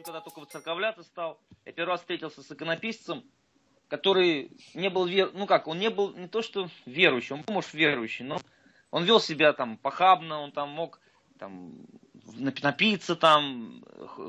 когда только воцерковляться стал, я первый раз встретился с иконописцем, который не был, он не был не то что верующий, он был, может, верующий, но он вел себя там похабно, он там мог там напиться, там,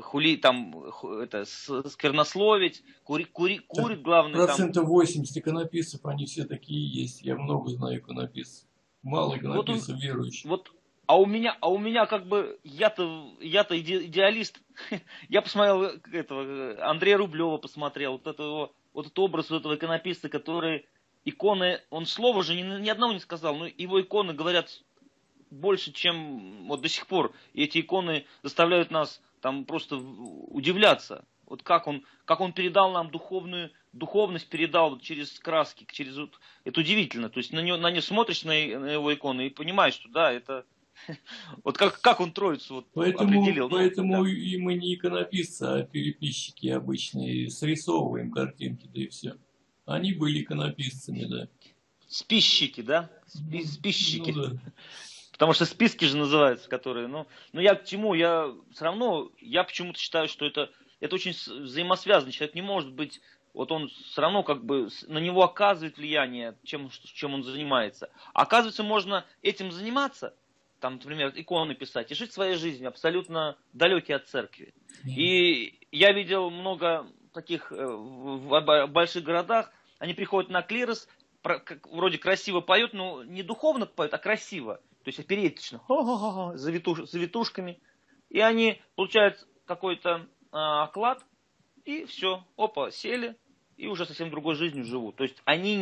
сквернословить, курит, главное, там. 80% иконописцев, они все такие есть. Я много знаю иконописцев. Мало иконописцев верующих. Вот, а у меня как бы, я-то идеалист. Я посмотрел этого, Андрея Рублева посмотрел, вот этот образ вот этого иконописца, который иконы, он слова же ни одного не сказал, но его иконы говорят больше, чем вот до сих пор. И эти иконы заставляют нас там просто удивляться. Вот как он передал нам духовность, передал через краски, через вот, это удивительно. То есть на нее смотришь на его иконы и понимаешь, что да, это вот как он Троицу вот определил. Поэтому и мы не иконописцы, а переписчики обычные, срисовываем картинки, да и все. Они были иконописцами, да. Списчики, да? Списчики. Ну, да. Потому что списки же называются, которые, я к чему, я почему-то считаю, что это очень взаимосвязано. Человек не может быть, вот он все равно как бы, на него оказывает влияние, чем он занимается. Оказывается, можно этим заниматься, там, например, иконы писать, и жить своей жизнью, абсолютно далекие от церкви. И я видел много таких в больших городах, они приходят на клирос, вроде красиво поют, но не духовно поют, а красиво. То есть оперетично, завитушками. И они получают какой-то оклад, и все, опа, сели, и уже совсем другой жизнью живут. То есть они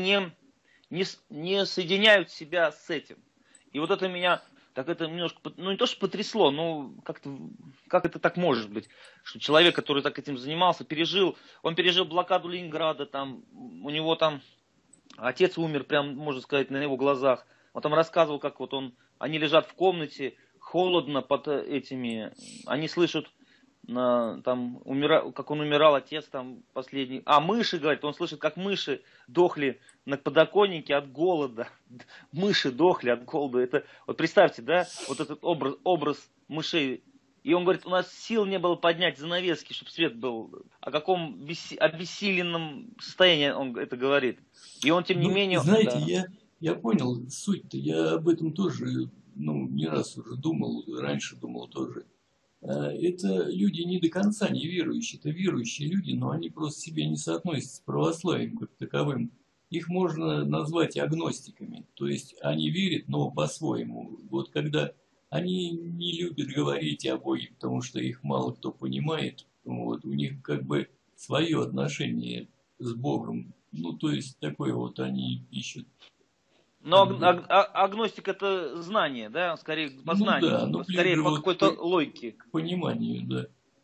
не соединяют себя с этим. И вот это меня, так это немножко, не то что потрясло, но как это так может быть, что человек, который так этим занимался, он пережил блокаду Ленинграда, там, у него там отец умер, прям, можно сказать, на его глазах. Он там рассказывал, как вот они лежат в комнате, холодно под этими, они слышат, там, как он умирал, отец там последний. Мыши, говорит, он слышит, как мыши дохли на подоконнике от голода. Мыши дохли от голода. Это, вот представьте, да, вот этот образ мышей. И он говорит, у нас сил не было поднять занавески, чтобы свет был. О каком обессиленном состоянии он это говорит. И он, тем не менее... Знаете, да. я понял суть-то. Я об этом тоже, не раз уже думал, раньше думал тоже. Это люди не до конца не верующие. Это верующие люди, но они просто себе не соотносятся с православием как таковым. Их можно назвать агностиками. То есть они верят, но по-своему. Вот когда... Они не любят говорить о Боге, потому что их мало кто понимает. Вот, у них как бы свое отношение с Богом. То есть такое вот они ищут. Но агностик это знание, да? Скорее по знанию, да, скорее по какой-то логике. К пониманию, да.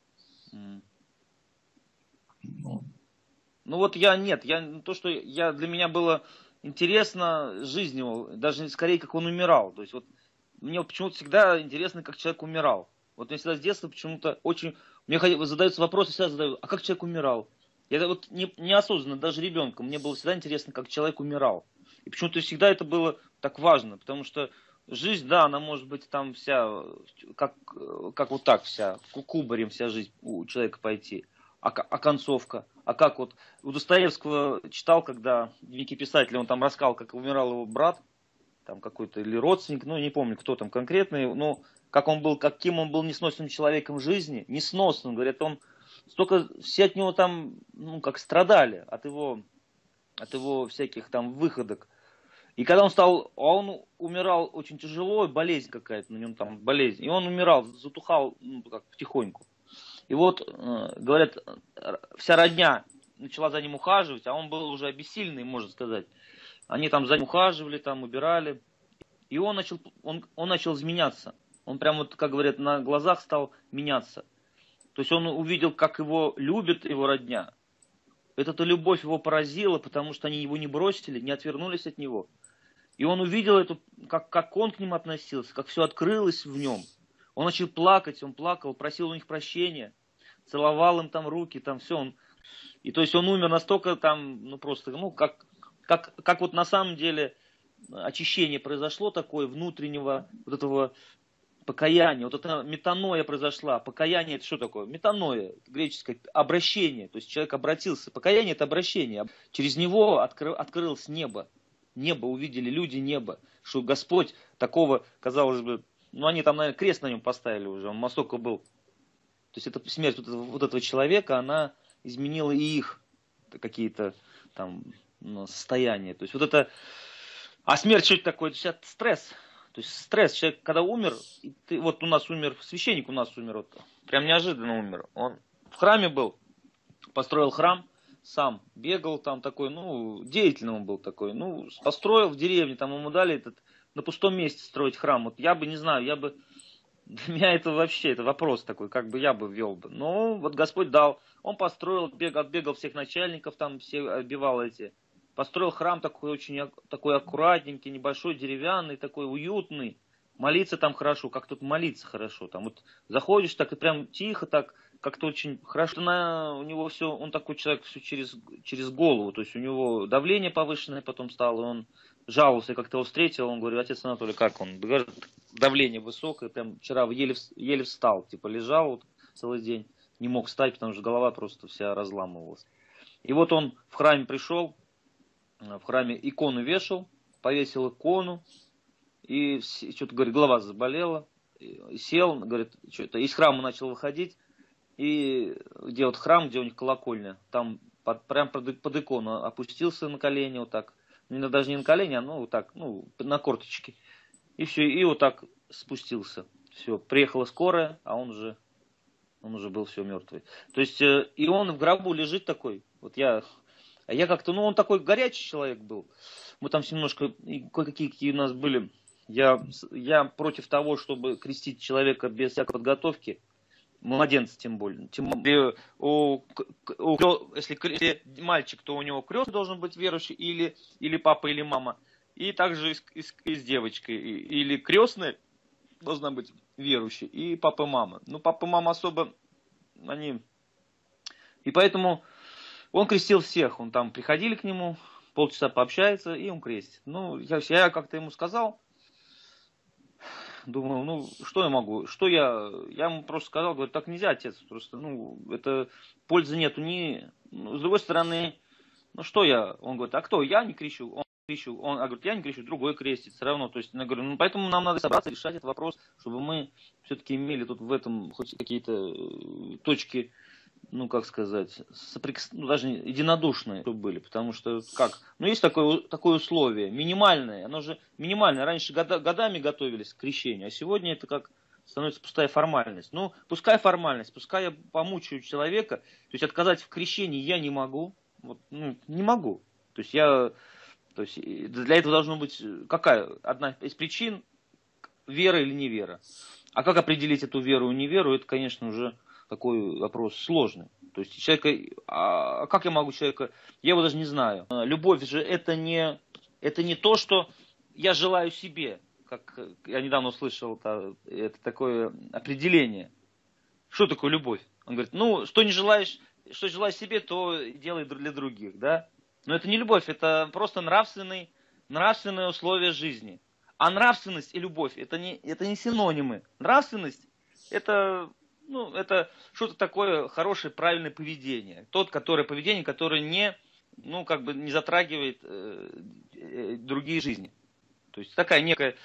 Для меня было интересно жизнь его, даже скорее как он умирал. То есть вот мне почему-то всегда интересно, как человек умирал. Вот мне всегда с детства почему-то мне задаются вопросы, всегда задают, а как человек умирал? Я вот неосознанно, даже ребенком, мне было всегда интересно, как человек умирал. И почему-то всегда это было так важно, потому что жизнь, да, она может быть там вся, как вот так вся, кубарем вся жизнь у человека пойти. А концовка? А как вот у Достоевского читал, когда великий писатель, он там рассказал, как умирал его брат, там какой-то или родственник, не помню, кто там конкретный, но каким он был несносным человеком в жизни, несносным, говорят, он столько, все от него там, как страдали от его всяких там выходок. И когда он умирал очень тяжело, болезнь какая-то, на нем там болезнь, и он умирал, затухал, как потихоньку. И вот, говорят, вся родня начала за ним ухаживать, а он был уже обессиленный, можно сказать. Они там за ним ухаживали, там убирали. И он начал изменяться. Он прям вот, как говорят, на глазах стал меняться. То есть он увидел, как его любит его родня. Эта любовь его поразила, потому что они его не бросили, не отвернулись от него. И он увидел как он к ним относился, как все открылось в нем. Он начал плакать, он плакал, просил у них прощения, целовал им там руки, там все. И то есть он умер настолько там, как вот на самом деле очищение произошло такое внутреннего вот этого покаяние, вот это метаноя произошла. Покаяние это что такое? Метаноя, греческое обращение. То есть человек обратился. Покаяние это обращение. Через него открылось небо. Небо увидели люди небо. Что Господь такого, казалось бы, ну они там, наверное, крест на нем поставили уже. Он настолько был. То есть эта смерть вот этого человека, она изменила и их какие-то там состояния. То есть вот это... А смерть что это такое? Это стресс. То есть стресс. Человек, когда умер, вот у нас умер, священник у нас умер, вот, прям неожиданно умер. Он в храме был, построил храм, сам бегал там такой, ну, деятельный он был такой. Ну, построил в деревне, там ему дали на пустом месте строить храм. Вот я бы, не знаю, для меня это вообще, это вопрос такой, как бы я бы вел бы. Но вот Господь дал. Он построил, отбегал всех начальников, там все отбивал эти. Построил храм такой очень такой аккуратненький, небольшой, деревянный, такой уютный. Молиться там хорошо, как тут молиться хорошо. Там вот заходишь так и прям тихо так, как-то очень хорошо. У него все, он такой человек все через голову. То есть у него давление повышенное потом стало, он жаловался, как-то его встретил, он говорит: отец Анатолий, как он? Говорит, давление высокое, прям вчера еле встал, типа лежал вот целый день, не мог встать, потому что голова просто вся разламывалась. И вот он в храме пришел, в храме икону вешал, повесил икону, и что-то, говорит, голова заболела, и сел, говорит, что-то из храма начал выходить, и где вот храм, где у них колокольня, там прям под икону опустился на колени вот так, даже не на колени, а ну вот так, ну на корточки, и все, и вот так спустился. Все, приехала скорая, а он уже был все мертвый. То есть, и он в гробу лежит такой, вот я как-то, ну он такой горячий человек был, мы там все немножко, кое-какие у нас были, я против того, чтобы крестить человека без всякой подготовки, младенца тем более. Если мальчик, то у него крестный должен быть верующий, или папа, или мама. И также и с девочкой. Или крестная должна быть верующей, и папа и мама. Ну, папа и мама особо, они... И поэтому он крестил всех. Он там приходили к нему, полчаса пообщается, и он крестит. Ну, я как-то ему сказал, думаю, ну, что я могу? Я ему просто сказал, говорю, так нельзя, отец, просто, ну, это пользы нету с другой стороны, ну, Он говорит, а кто? Я не крещу. Он крещу. Говорит, я не крещу, другой крестит, все равно. То есть, я говорю, ну, поэтому нам надо собраться, решать этот вопрос, чтобы мы все-таки имели тут в этом хоть какие-то точки, ну, как сказать, даже единодушные были, потому что, есть такое условие, минимальное, оно же минимальное, раньше годами готовились к крещению, а сегодня это как становится пустая формальность. Ну, пускай формальность, пускай я помучаю человека, то есть отказать в крещении я не могу, вот, ну, не могу, то есть для этого должно быть одна из причин, вера или невера. А как определить эту веру и неверу, это, конечно, уже такой вопрос сложный. То есть как я могу человека, я его даже не знаю. Любовь же это не то, что я желаю себе, как я недавно услышал это такое определение. Что такое любовь? Он говорит, ну, что желаешь себе, то делай для других, да? Но это не любовь, это просто нравственные условия жизни. А нравственность и любовь это не синонимы. Нравственность это что-то такое хорошее, правильное поведение. Поведение, которое не затрагивает другие жизни. То есть такая некая...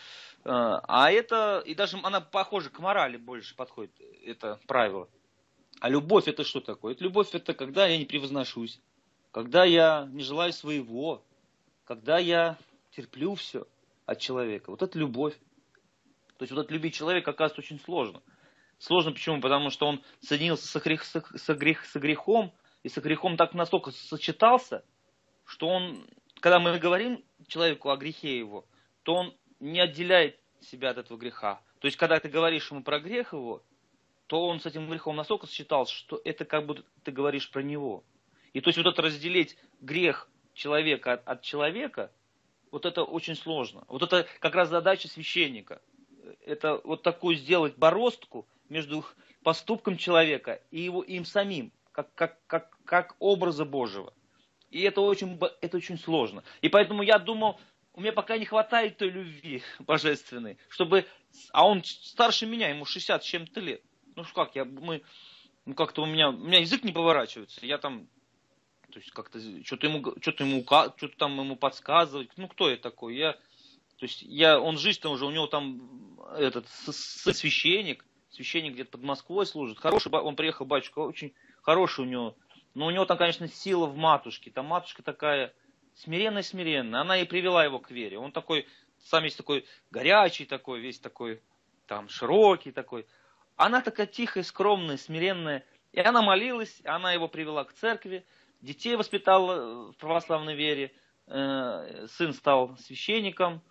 и даже она похожа к морали больше подходит, это правило. А любовь это что такое? Любовь это когда я не превозношусь, когда я не желаю своего, когда я терплю все от человека. Вот это любовь. То есть вот это любить человека, оказывается, очень сложно. Сложно почему? Потому что он соединился со грехом, и со грехом так настолько сочетался, что когда мы говорим человеку о грехе его, то он не отделяет себя от этого греха. То есть, когда ты говоришь ему про грех его, то он с этим грехом настолько сочетался, что это как будто ты говоришь про него. И то есть, вот это разделить грех человека от человека, вот это очень сложно. Вот это как раз задача священника. Это вот такую сделать бороздку между поступком человека и им самим, как образа Божьего. И это очень сложно. И поэтому я думал, у меня пока не хватает той любви божественной, чтобы... А он старше меня, ему 60 с чем-то лет. Ну что как, ну как-то у меня язык не поворачивается. Я там, то есть как-то что-то там ему подсказывать. Ну кто я такой? Он жизнь-то уже, у него там священник где-то под Москвой служит. Хороший, он приехал, батюшка, очень хороший у него. Но у него там, конечно, сила в матушке. Там матушка такая смиренная. Она и привела его к вере. Он такой, сам весь такой горячий такой, весь такой там широкий такой. Она такая тихая, скромная, смиренная. И она молилась, она его привела к церкви. Детей воспитала в православной вере. Сын стал священником.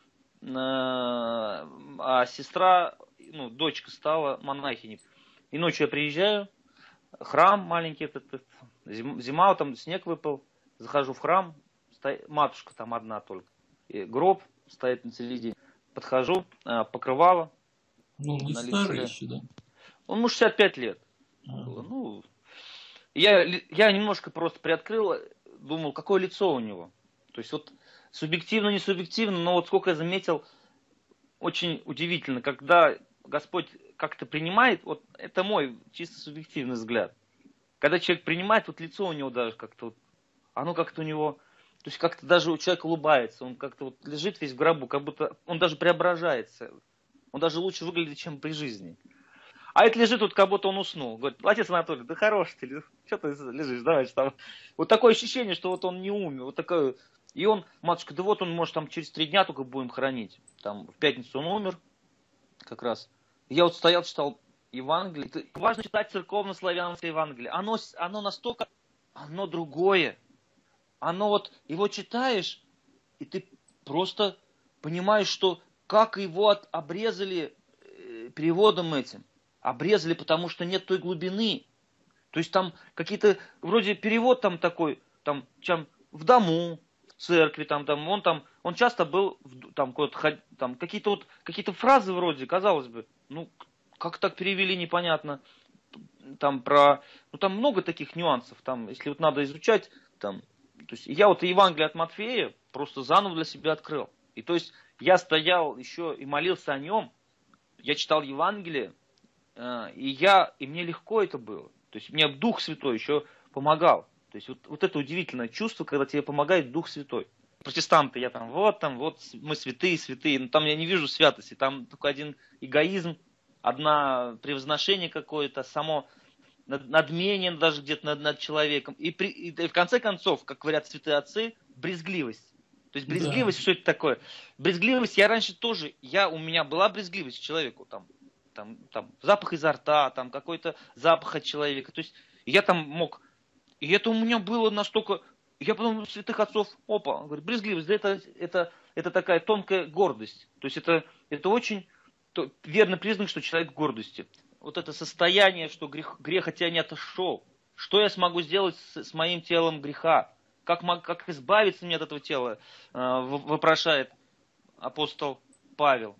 А сестра, ну, дочка стала монахиней. И ночью я приезжаю, храм маленький, зима, там снег выпал, захожу в храм, матушка там одна только, и гроб стоит на середине, подхожу, покрывало. Ну, не старый еще, да? Он ему 65 лет. Ну, я немножко просто приоткрыл, думал, какое лицо у него. То есть вот субъективно, не субъективно, но вот сколько я заметил, очень удивительно, когда Господь как-то принимает, вот это мой чисто субъективный взгляд. Когда человек принимает, вот лицо у него даже как-то, вот, оно как-то у него, то есть как-то даже у человека улыбается, он как-то вот лежит весь в гробу, как будто он даже преображается, он даже лучше выглядит, чем при жизни. А это лежит вот, как будто он уснул. Говорит, отец Анатолий, да хорош ты, что ты лежишь, давай там. Вот такое ощущение, что вот он не умер, вот такое. И он, матушка, да вот он, может, там через 3 дня только будем хоронить. Там в пятницу он умер, как раз. Я вот стоял, читал Евангелие. Это важно читать церковно-славянское Евангелие. Оно настолько, оно другое. Оно вот, его читаешь, и ты просто понимаешь, что как его обрезали переводом этим. Обрезали, потому что нет той глубины. То есть там какие-то, вроде перевод там такой, там в дому, в церкви, он часто был, там какие-то фразы вроде, казалось бы, ну, как так перевели, непонятно. Там много таких нюансов, там, если вот надо изучать, там, то есть я вот Евангелие от Матфея просто заново для себя открыл. И то есть я стоял еще и молился о нем, я читал Евангелие, и мне легко это было. То есть мне Дух Святой еще помогал. То есть вот это удивительное чувство, когда тебе помогает Дух Святой. Протестанты, я вот мы святые, но там я не вижу святости. Там только один эгоизм, одно превозношение какое-то, само надмение даже где-то над человеком. И в конце концов, как говорят святые отцы, брезгливость. То есть брезгливость, да. Что это такое? Брезгливость, я раньше тоже, у меня была брезгливость к человеку, там запах изо рта, там какой-то запах от человека. То есть я там мог, и это у меня было настолько, я потом святых отцов, говорит, брезгливость, да это такая тонкая гордость. То есть это очень верный признак, что человек в гордости. Вот это состояние, что грех от тебя не отошел. Что я смогу сделать с моим телом греха? Как избавиться мне от этого тела, вопрошает апостол Павел.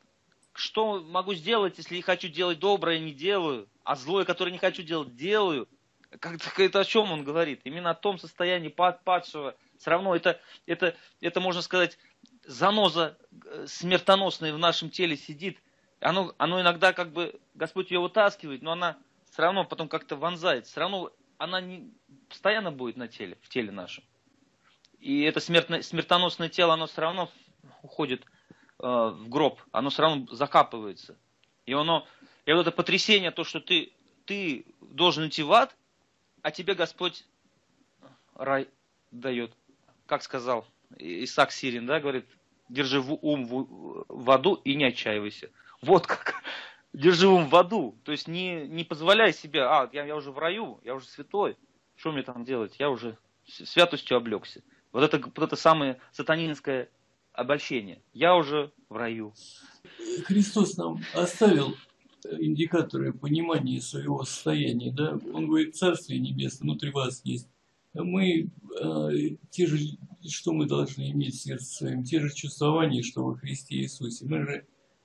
Что могу сделать, если хочу делать доброе, не делаю, а злое, которое не хочу делать, делаю? Это о чем он говорит? Именно о том состоянии падшего. Все равно это можно сказать, заноза смертоносная в нашем теле сидит. Оно иногда как бы, Господь ее вытаскивает, но она все равно потом как-то вонзается. Все равно она не постоянно будет в теле нашем. И это смертоносное тело, оно все равно уходит в гроб, оно все равно закапывается. И вот это потрясение, то, что ты должен идти в ад, а тебе Господь рай дает. Как сказал Исаак Сирин, да, говорит, держи ум в аду и не отчаивайся. Вот как. Держи ум в аду. То есть не позволяй себе, я уже в раю, я уже святой. Что мне там делать? Я уже святостью облегся. Вот это самое сатанинское обольщение. Я уже в раю. Христос нам оставил индикаторы понимания своего состояния. Да? Он говорит, Царствие Небесное внутри вас есть. Мы те же, что мы должны иметь в сердце своем, те же чувствования, что во Христе Иисусе. Мы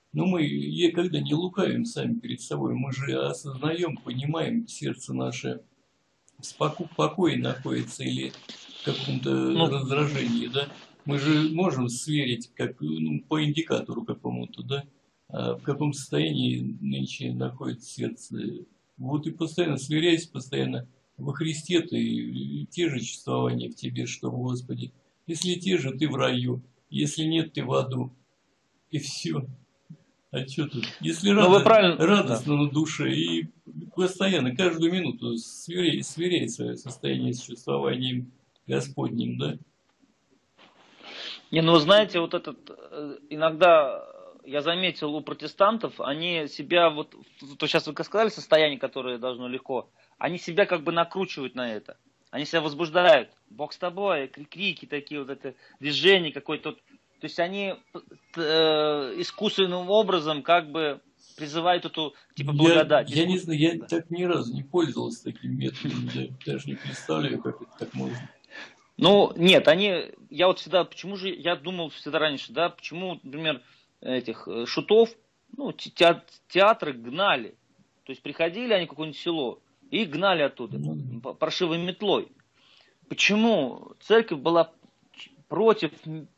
когда не лукавим сами перед собой, мы же осознаем, понимаем, сердце наше в покое находится или в каком-то раздражении, да? Мы же можем сверить как, ну, по индикатору какому-то, да, в каком состоянии нынче находится сердце. Вот и постоянно сверяйся, постоянно во Христе ты, и те же чувствования в тебе, что в Господе. Если те же, ты в раю, если нет, ты в аду. И все. А что тут? Если Ну, вы правильно, да. радостно на душе и постоянно, каждую минуту сверяй свое состояние с чувствованием Господним, да? Не, ну, вы знаете, вот этот, иногда я заметил у протестантов, они себя, вот, то сейчас вы сказали, состояние, которое должно легко, они себя как бы накручивают на это. Они себя возбуждают. Бог с тобой, крики такие, вот это движение какое-то. То есть они искусственным образом как бы призывают эту, типа, благодать. Я не знаю, я так ни разу не пользовался таким методом, я даже не представляю, как это так можно. Ну, нет, я вот всегда, почему же, я думал всегда раньше, да, почему, например, этих шутов, ну, театры гнали. То есть приходили они в какое-нибудь село и гнали оттуда паршивой метлой. Почему церковь была против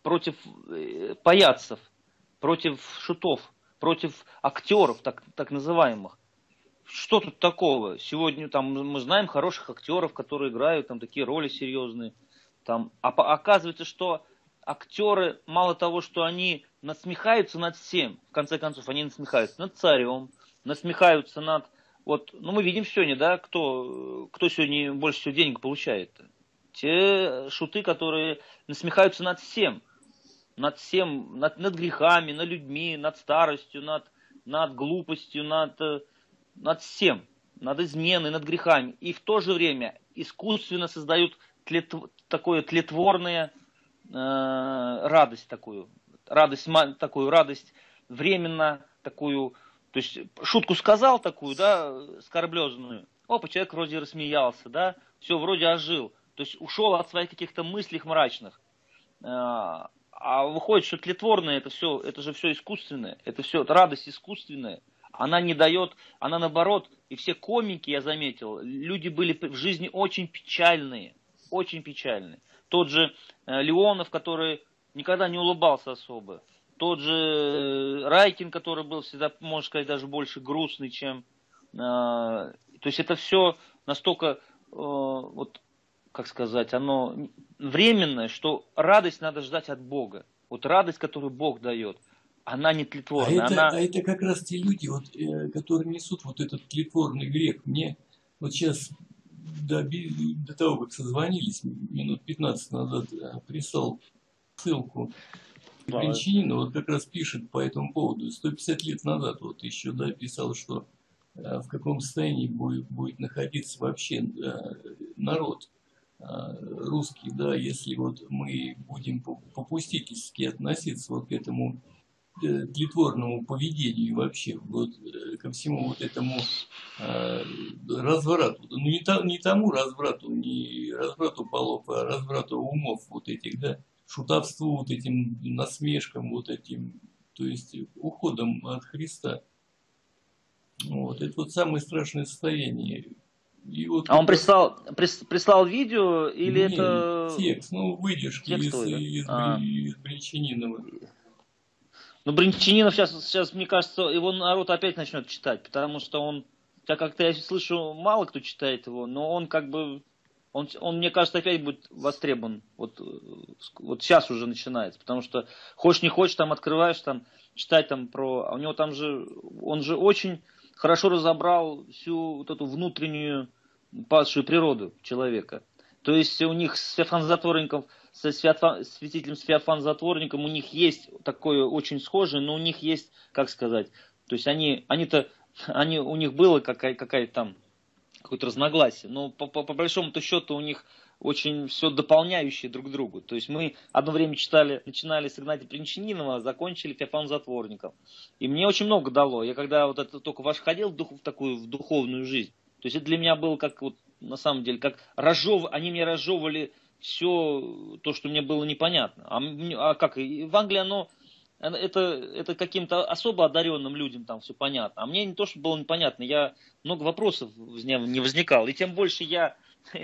паяцев, против шутов, против актеров, так называемых? Что тут такого? Сегодня там мы знаем хороших актеров, которые играют там такие роли серьезные. Там, оказывается, что актеры, мало того, что они насмехаются над всем, в конце концов, они насмехаются над царем, насмехаются над... Вот, ну, мы видим сегодня, да, кто сегодня больше всего денег получает. Те шуты, которые насмехаются над всем, над грехами, над людьми, над старостью, над глупостью, над всем, над изменой, над грехами. И в то же время искусственно создают такую тлетворную радость такую. Радость временно такую. То есть шутку сказал такую, да, скорблезную. Опа, человек вроде рассмеялся, да, все, вроде ожил. То есть ушел от своих каких-то мыслей мрачных. А выходит, что тлетворное это же все искусственное. Это радость искусственная. Она не дает, она наоборот, и все комики, я заметил, люди были в жизни очень печальные. Очень печальные. Тот же Леонов, который никогда не улыбался особо. Тот же Райкин, который был всегда, можно сказать, даже больше грустный, чем... То есть это все настолько, вот, как сказать, оно временное, что радость надо ждать от Бога. Вот радость, которую Бог дает, она не тлетворная. А это как раз те люди, вот, которые несут вот этот тлетворный грех. Мне вот сейчас до того, как созвонились, минут 15 назад прислал ссылку Бринчанина, вот как раз пишет по этому поводу. 150 лет назад вот еще, да, писал, что в каком состоянии будет находиться вообще народ русский, да, если вот мы будем попустительски относиться вот к этому тлетворному поведению вообще, вот, ко всему вот этому разврату. Ну, не тому разврату, не разврату полов, а разврату умов вот этих, да, шутовству, вот этим насмешкам, вот этим, то есть уходом от Христа. Вот, это вот самое страшное состояние. И вот он прислал видео или не, это... Текст, ну, выдержки из Бринчанинова. Ну, Бринчанинов сейчас, мне кажется, его народ опять начнет читать, потому что он, так как-то я слышу, мало кто читает его, но он как бы, он мне кажется, опять будет востребован. Вот сейчас уже начинается, потому что хочешь не хочешь, там открываешь, там, читать там про... А у него там же, он же очень хорошо разобрал всю вот эту внутреннюю падшую природу человека. То есть у них с Феофан Затворником, святителем Феофан Затворником, у них есть такое очень схожее, но у них есть, как сказать, то есть у них было какая-то там какое-то разногласие, но по большому-то счету у них очень все дополняющее друг другу. То есть мы одно время начинали с Игнатия Бринчанинова, закончили Феофаном Затворником. И мне очень много дало. Я когда вот это только входил в духовную жизнь, то есть это для меня было как вот на самом деле, как они мне разжевывали все то, что мне было непонятно. А как? В Англии это каким-то особо одаренным людям там все понятно. А мне не то, что было непонятно, много вопросов не возникало. И тем больше я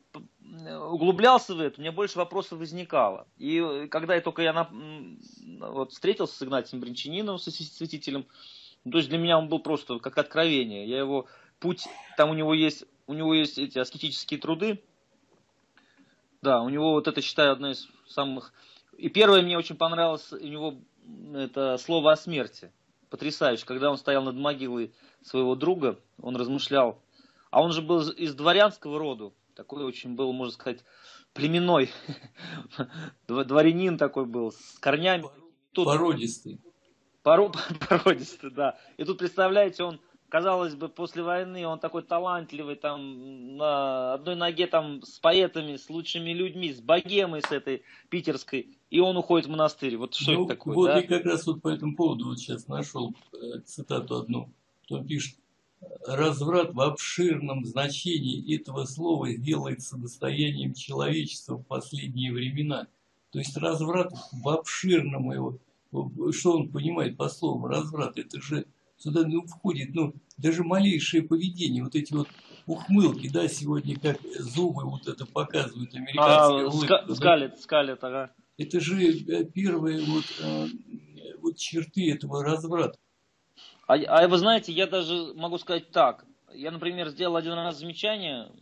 углублялся в это, у меня больше вопросов возникало. И когда вот встретился с Игнатием Бринчаниновым, со святителем, то есть для меня он был просто как откровение. Я его путь, там у него есть эти аскетические труды. Да, у него вот это, считаю, одно из самых... И первое мне очень понравилось, у него это слово о смерти. Потрясающе. Когда он стоял над могилой своего друга, он размышлял. А он же был из дворянского рода. Такой очень был, можно сказать, племенной. Дворянин такой был, с корнями. Породистый. Породистый, да. И тут, представляете, он, казалось бы, после войны, он такой талантливый, там, на одной ноге там с поэтами, с лучшими людьми, с богемой, с этой питерской, и он уходит в монастырь. Вот что это такое, вот да? я как раз вот по этому поводу вот сейчас нашел цитату одну. Он пишет: разврат в обширном значении этого слова делается достоянием человечества в последние времена. То есть разврат в обширном его, что он понимает по словам разврат, это же сюда входит, даже малейшее поведение, вот эти вот ухмылки, да, сегодня как зубы вот это показывают, американские улыбки. Скалит, ага. Это же первые вот черты этого разврата. А вы знаете, я даже могу сказать так. Я, например, сделал один раз замечание,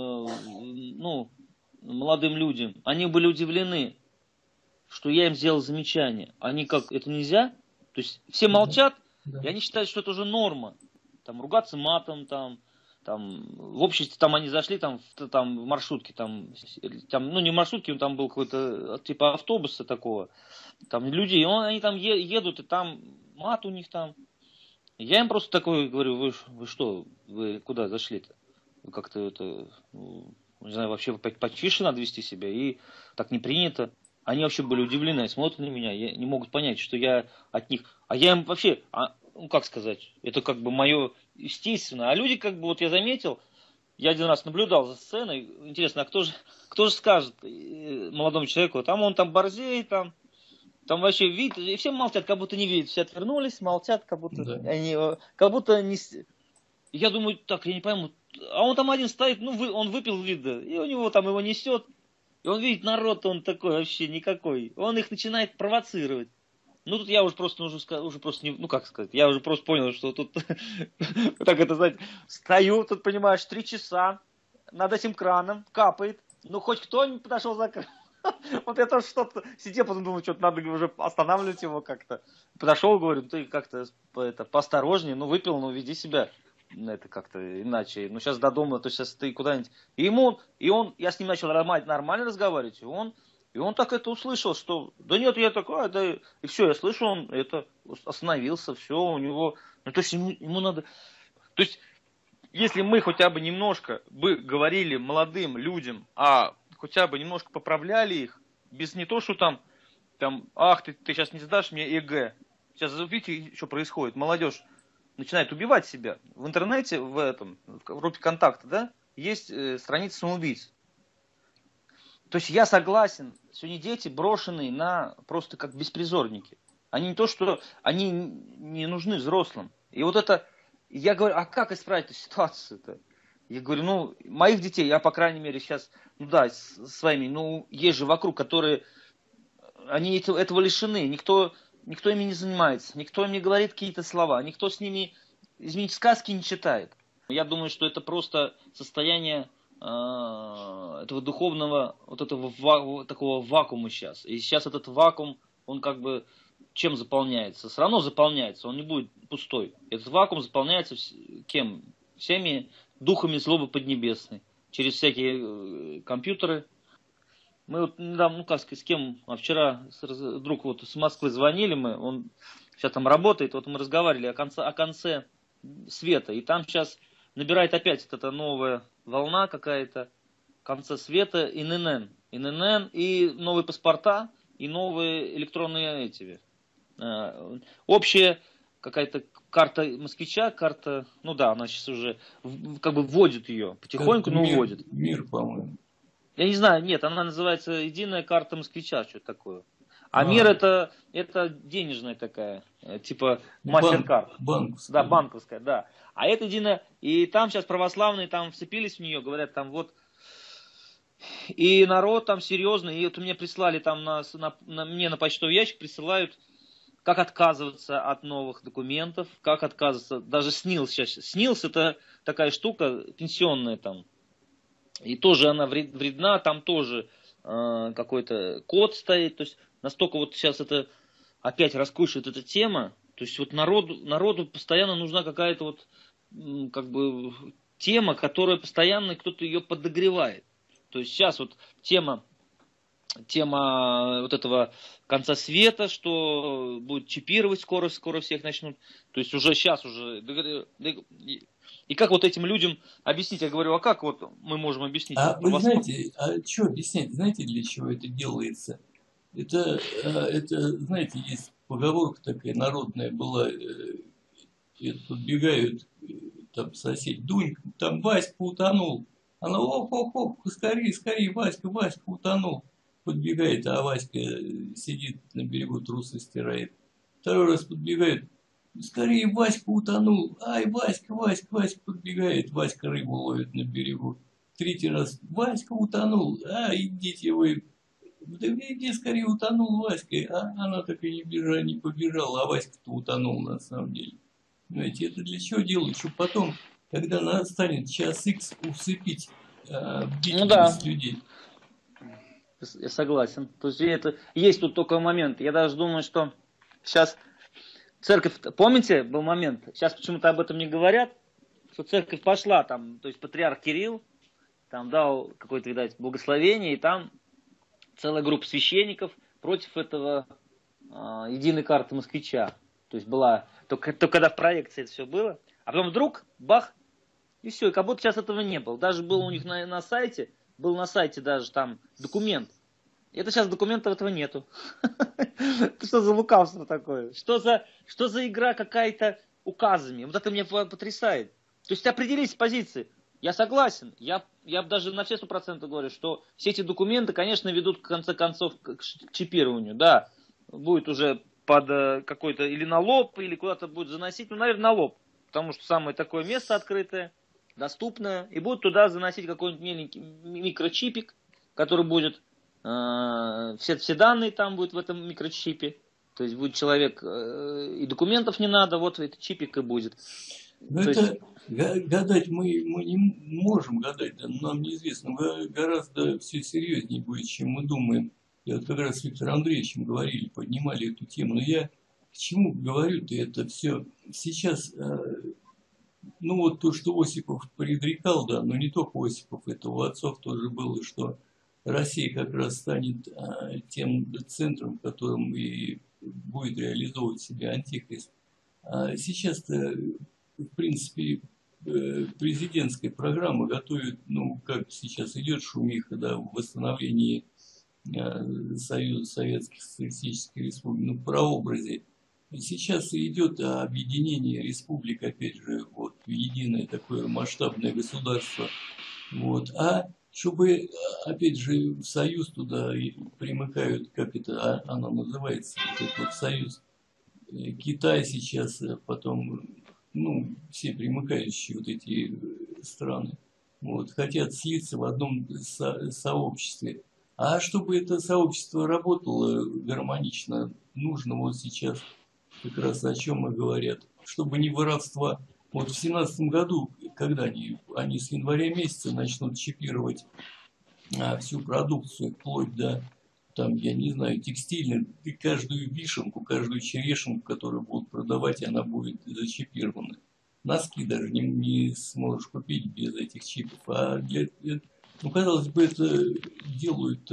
молодым людям. Они были удивлены, что я им сделал замечание. Они как, это нельзя? То есть все молчат, и они считают, что это уже норма. Там ругаться матом, там в обществе там они зашли там в маршрутке, не в маршрутке, там был какой-то типа автобуса такого. Там люди, они там едут, и там мат у них там. Я им просто такой говорю: вы что, вы куда зашли-то? Вы как-то это, не знаю, вообще потише надо вести себя, и так не принято. Они вообще были удивлены, смотрят на меня, не могут понять, что я от них... А я им вообще, как сказать, это как бы мое естественное. А люди как бы, вот я заметил, я один раз наблюдал за сценой, интересно, а кто же скажет молодому человеку, там он там борзеет, там вообще видит, и все молчат, как будто не видят, все отвернулись, молчат, как будто не... Я думаю, так, я не пойму, а он там один стоит, он выпил, видно, и у него там его несет. И он видит народ, он такой вообще никакой. Он их начинает провоцировать. Тут я уже просто я уже просто понял, что тут, так это, знаете, стою, тут, понимаешь, 3 часа над этим краном, капает. Хоть кто-нибудь подошел за кран. Вот я тоже что-то сидел, потом думал, что-то надо уже останавливать его как-то. Подошел, говорю: ты как-то поосторожнее, выпил, веди себя. Это как-то иначе. Сейчас до дома, то сейчас ты куда-нибудь... Я с ним начал нормально разговаривать, и он так это услышал, что... Да нет, я такой, да... И все, я слышу, он это остановился, все, у него... то есть ему надо... То есть, если мы хотя бы немножко бы говорили молодым людям, а хотя бы немножко поправляли их, без не то, что там ах, ты сейчас не сдашь мне ЕГЭ. Сейчас, видите, что происходит? Молодежь начинает убивать себя. В интернете, в группе контакта, да, есть страница самоубийц. То есть я согласен, сегодня дети брошенные просто как беспризорники. Они не то, что они не нужны взрослым. И вот это, я говорю, а как исправить эту ситуацию-то? Я говорю, моих детей, я, по крайней мере, сейчас, своими, есть же вокруг, которые, они этого лишены, никто ими не занимается, никто им не говорит какие-то слова, никто с ними, извините, сказки не читает. Я думаю, что это просто состояние этого духовного, вот этого такого вакуума сейчас. И сейчас этот вакуум, он как бы чем заполняется? Все равно заполняется, он не будет пустой. Этот вакуум заполняется кем? Всеми духами злобы поднебесной. Через всякие компьютеры. Мы вот недавно, с кем, вчера друг с Москвы звонили он сейчас там работает, мы разговаривали о конце света, и там сейчас набирает опять эта новая волна какая-то, конца света, ИНН, и новые паспорта, и новые электронные общая какая-то карта москвича, она сейчас уже как бы вводит ее, потихоньку, вводит. Мир, по-моему. Я не знаю, нет, она называется единая карта москвича, что-то такое. А мир это денежная такая, типа MasterCard. Банковская. Да, банковская, да. А это единая, и там сейчас православные там вцепились в нее, говорят, там И народ там серьезный. И вот мне прислали там мне на почтовый ящик присылают, как отказываться от новых документов, как отказываться, даже СНИЛС сейчас. СНИЛС это такая штука пенсионная там. И тоже она вредна, там тоже какой-то код стоит. То есть настолько вот сейчас это опять раскручивает эта тема. То есть вот народу постоянно нужна какая-то вот как бы тема, которая постоянно кто-то ее подогревает. То есть сейчас вот тема вот этого конца света, что будет чипировать скоро всех начнут. То есть уже сейчас уже. И как вот этим людям объяснить? Я говорю, а как вот мы можем объяснить? А вы Православ... знаете, а что объяснять? Знаете, для чего это делается? Это, знаете, есть поговорка такая народная была, подбегают там сосед, Дунь, там Васька утонул. Она, ох, скорее, скорее, Васька утонул. Подбегает, а Васька сидит на берегу, трусы стирает. Второй раз подбегает, скорее, Васька утонул. Ай, Васька подбегает. Васька рыбу ловит на берегу. Третий раз, Васька утонул. А, идите вы. Да иди скорее, утонул Васька. А она так и не побежала, а Васька-то утонул на самом деле. Понимаете, это для чего делают? Чтобы потом, когда настанет час Х, усыпить бдительность людей. Я согласен. То есть это есть тут только момент. Я даже думаю, что сейчас церковь, помните, был момент, сейчас почему-то об этом не говорят, что церковь пошла там, то есть патриарх Кирилл там дал какое-то, видать, благословение, и там целая группа священников против этого единой карты москвича. То есть была, только когда в проекции это все было, а потом вдруг, бах, и все, и как будто сейчас этого не было. Даже был у них на сайте, был на сайте даже там документ. Это сейчас документов этого нету. Что за лукавство такое? Что за игра какая-то указами? Вот это меня потрясает. То есть определись с позиции. Я согласен. Я даже на все 100% говорю, что все эти документы, конечно, ведут в конце концов к чипированию. Да, будет уже под какой-то или на лоб, или куда-то будет заносить. Ну, наверное, на лоб. Потому что самое такое место открытое, доступное. И будут туда заносить какой-нибудь миленький микрочипик, который будет... Все данные там будут в этом микрочипе. То есть будет человек, и документов не надо, вот этот чипик и будет. Но это гадать мы не можем гадать, да, нам неизвестно. Гораздо все серьезнее будет, чем мы думаем. Я вот как раз с Виктором Андреевичем говорили, поднимали эту тему. Но я к чему говорю-то это все? Сейчас, ну вот то, что Осипов предрекал, да, но не только Осипов, это у отцов тоже было, что Россия как раз станет тем центром, в котором и будет реализовывать себя Антихрист. Сейчас-то, в принципе, президентская программа готовит, ну, как сейчас идет шумиха, да, в восстановлении Союза Советских Социалистических Республик, ну, прообразе. Сейчас идет объединение республик, опять же, вот, в единое такое масштабное государство. Вот. Чтобы, опять же, в союз туда примыкают, как это оно называется, вот этот вот союз, Китай сейчас, потом, ну, все примыкающие вот эти страны, вот, хотят слиться в одном сообществе. А чтобы это сообщество работало гармонично, нужно вот сейчас как раз о чем и говорят, чтобы не воровство. Вот в 2017 году, когда они с января месяца начнут чипировать всю продукцию, вплоть до, там, я не знаю, текстильной, и каждую вишенку, каждую черешенку, которую будут продавать, она будет зачипирована. Носки даже не сможешь купить без этих чипов. Ну, казалось бы, это делают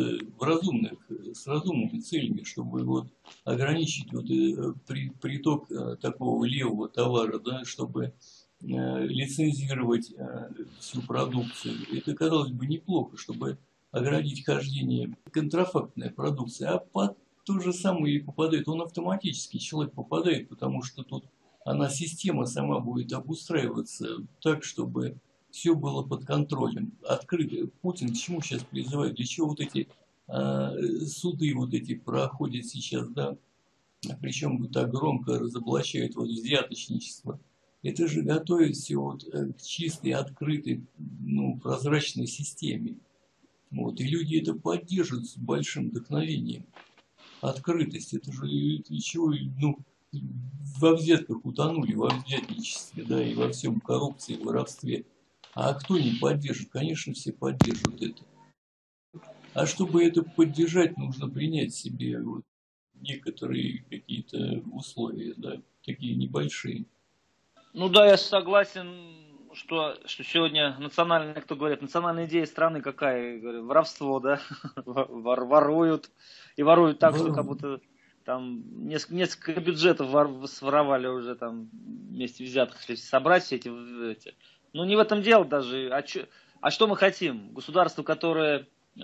с разумными целями, чтобы вот ограничить вот приток такого левого товара, да, чтобы лицензировать всю продукцию. Это, казалось бы, неплохо, чтобы оградить хождение контрафактной продукции. А под то же самое и попадает. Он автоматически, человек попадает, потому что тут система сама будет обустраиваться так, чтобы все было под контролем. Открыто. Путин к чему сейчас призывает? Для чего вот эти суды вот эти проходят сейчас, да? Причем так громко разоблачают вот взяточничество. Это же готовит все вот к чистой, открытой, ну, прозрачной системе. Вот, и люди это поддержат с большим вдохновением. Открытость, это же чего, ну, во взятках утонули, во взятничестве, да, и во всем коррупции, воровстве. А кто не поддержит? Конечно, все поддержат это. А чтобы это поддержать, нужно принять себе вот некоторые какие-то условия, да, такие небольшие. Ну да, я согласен, что сегодня национальная, кто говорит, национальная идея страны какая? Я говорю, воровство, да? Воруют. И воруют так, что как Воруют. будто там несколько бюджетов своровали уже там вместе взятых, если собрать все эти. Ну не в этом дело даже. А что мы хотим? Государство, которое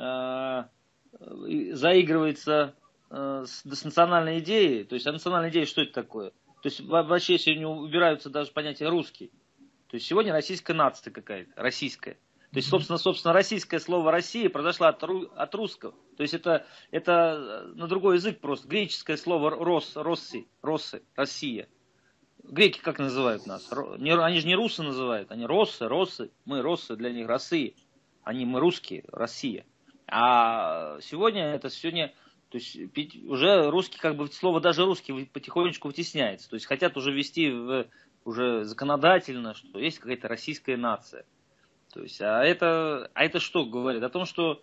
заигрывается с национальной идеей. То есть, а национальная идея что это такое? То есть вообще сегодня убираются даже понятия русский. То есть сегодня российская нация какая-то, российская. То есть, собственно, российское слово «Россия» произошло от русского. То есть это на другой язык просто. Греческое слово «росси», «Россия». Греки как называют нас? Они же не русы называют, они россы. Мы россы, для них Россия. Мы русские, Россия. А сегодня, то есть уже русский, как бы слово даже русский потихонечку вытесняется. То есть хотят уже ввести уже законодательно, что есть какая-то российская нация. То есть, а это что говорит? О том, что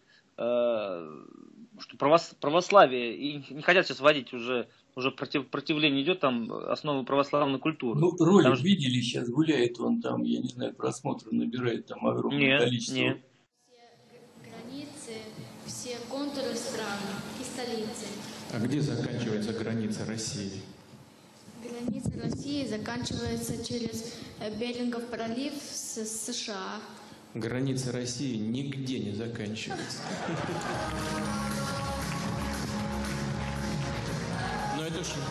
православие, и не хотят сейчас вводить уже противление идет, там основы православной культуры. Ну, ролик Же... видели, сейчас гуляет он там, я не знаю, просмотры набирает там огромное количество. Нет. Все границы, все контуры стран и столицы. А где заканчивается граница России? Граница России заканчивается через Берингов пролив с США. Граница России нигде не заканчивается. Но это же...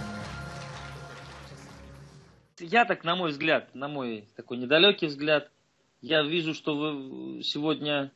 Я так, на мой взгляд, на мой такой недалекий взгляд, я вижу, что вы сегодня...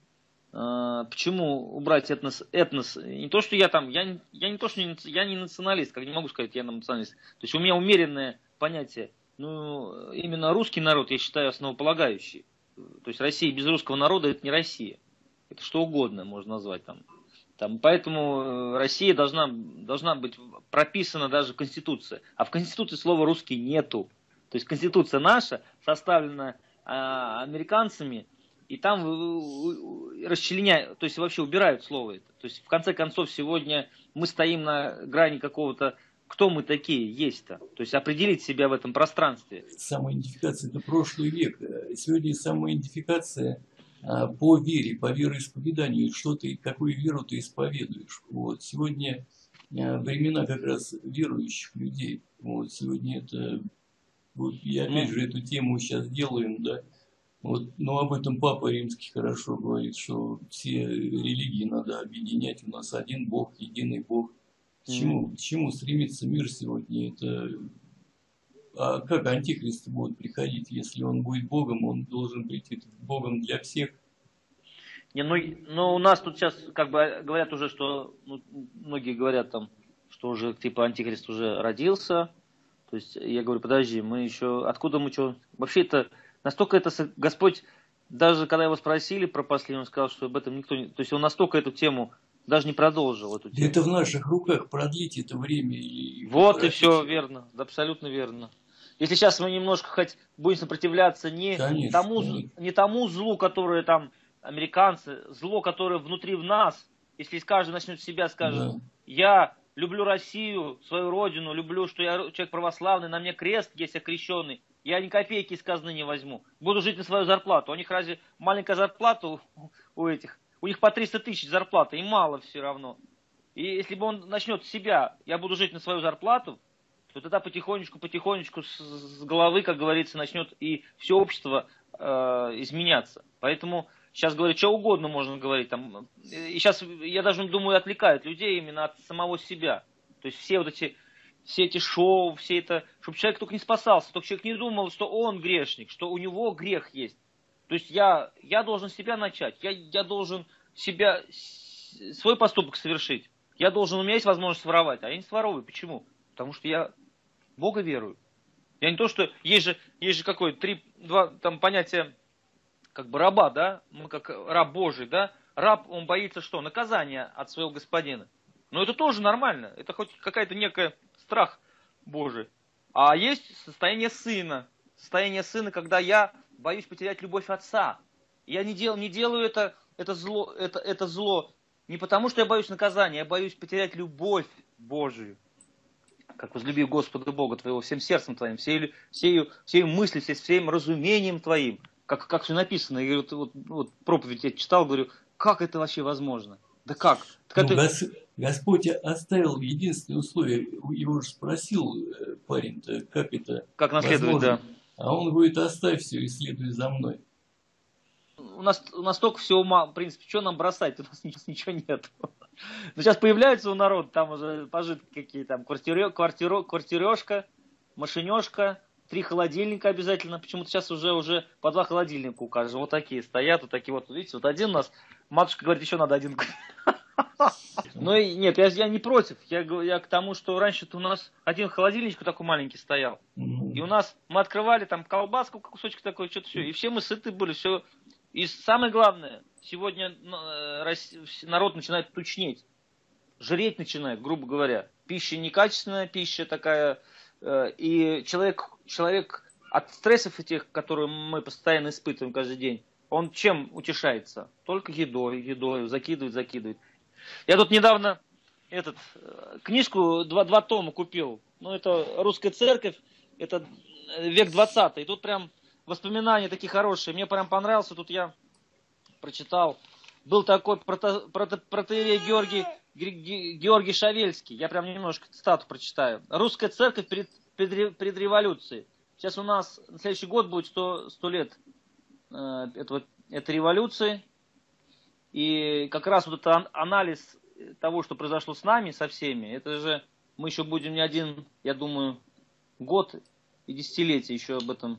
почему убрать этнос? Не то, что я там... Я не националист, как не могу сказать, я националист. То есть у меня умеренное понятие. Ну, именно русский народ, я считаю, основополагающий. То есть Россия без русского народа это не Россия. Это что угодно можно назвать там. Поэтому Россия должна быть прописана даже Конституция. А в Конституции слова русский нету. То есть Конституция наша составлена американцами, и там расчленяют, то есть вообще убирают слово это. То есть в конце концов сегодня мы стоим на грани какого-то, кто мы такие есть-то. То есть определить себя в этом пространстве. Самоидентификация – это прошлый век. Сегодня самоидентификация по вере, по вероисповеданию, что ты, какую веру ты исповедуешь. Вот. Сегодня времена как раз верующих людей. Вот. Сегодня это, вот я опять же эту тему сейчас делаем, да. Вот, но об этом Папа Римский хорошо говорит, что все религии надо объединять. У нас один Бог, единый Бог. К чему стремится мир сегодня? Это... А как антихрист будет приходить, если он будет Богом, он должен прийти Богом для всех? Ну, у нас тут сейчас как бы говорят уже, что многие говорят там, что уже типа антихрист уже родился. То есть я говорю, подожди, мы еще откуда мы что? Вообще это настолько это Господь, даже когда его спросили про последнего, он сказал, что об этом никто не... То есть он настолько эту тему даже не продолжил. Эту тему. Это в наших руках продлить это время. Вот и все верно, абсолютно верно. Если сейчас мы немножко хоть будем сопротивляться не тому злу, которое там американцы, зло, которое внутри в нас, если каждый начнет в себя, скажет, я люблю Россию, свою родину, люблю, что я человек православный, на мне крест есть, я крещеный, я ни копейки из казны не возьму, буду жить на свою зарплату. У них разве маленькая зарплата у этих? У них по 300 тысяч зарплата, и мало все равно. И если бы он начнет с себя, я буду жить на свою зарплату, то тогда потихонечку с головы, как говорится, начнет и все общество изменяться. Поэтому сейчас говорят, что угодно можно говорить. Там. И сейчас, я даже думаю, отвлекают людей именно от самого себя. То есть все эти шоу, все это, чтобы человек только не спасался, чтобы человек не думал, что он грешник, что у него грех есть. То есть я должен себя начать, я должен свой поступок совершить. У меня есть возможность воровать, а я не своровываю. Почему? Потому что я в Бога верую. Я не то, что есть же какое-то там понятие как бы раба, да? Мы как раб Божий, да? раб, он боится что? Наказания от своего господина. Но это тоже нормально. Это хоть какая-то некая страх Божий. А есть состояние сына. Состояние сына, когда я боюсь потерять любовь отца. Я не делаю это зло не потому, что я боюсь наказания, я боюсь потерять любовь Божию. Как возлюби Господа Бога твоего всем сердцем твоим, всей мыслью, всем разумением твоим. Как все написано. Я говорю, вот проповедь я читал, говорю, как это вообще возможно? Да как? Ну, Господь оставил единственное условие. Его же спросил парень-то, как это как наследовать, возможно. да. А он говорит, оставь все и следуй за мной. У нас столько всего ума, в принципе, что нам бросать? У нас ничего нет. Но сейчас появляется у народа, там уже пожитки какие, там квартирешка, машинешка, 3 холодильника обязательно. Почему-то сейчас уже по 2 холодильника у каждого. Вот такие стоят, вот такие вот. Видите, вот один у нас, матушка говорит, еще надо один. Ну и нет, я не против. Я к тому, что раньше-то у нас один холодильничек такой маленький стоял. И у нас, мы открывали там колбаску, кусочек такой, что-то все. И все мы сыты были, все. И самое главное, сегодня народ начинает тучнеть. Жреть начинает, грубо говоря. Пища некачественная, пища такая. И человек от стрессов этих, которые мы постоянно испытываем каждый день, он чем утешается? Только едой, закидывает. Я тут недавно книжку, два тома купил. Ну, это «Русская церковь», это век 20. И тут прям воспоминания такие хорошие. Мне прям понравился. Тут я прочитал. Был такой протоиерей Георгий Шавельский. Я прям немножко цитату прочитаю. «Русская церковь пред революцией». Сейчас у нас на следующий год будет 100 лет этой революции. И как раз вот это анализ того, что произошло с нами, со всеми, это же мы еще будем не один, я думаю, год и десятилетия еще об этом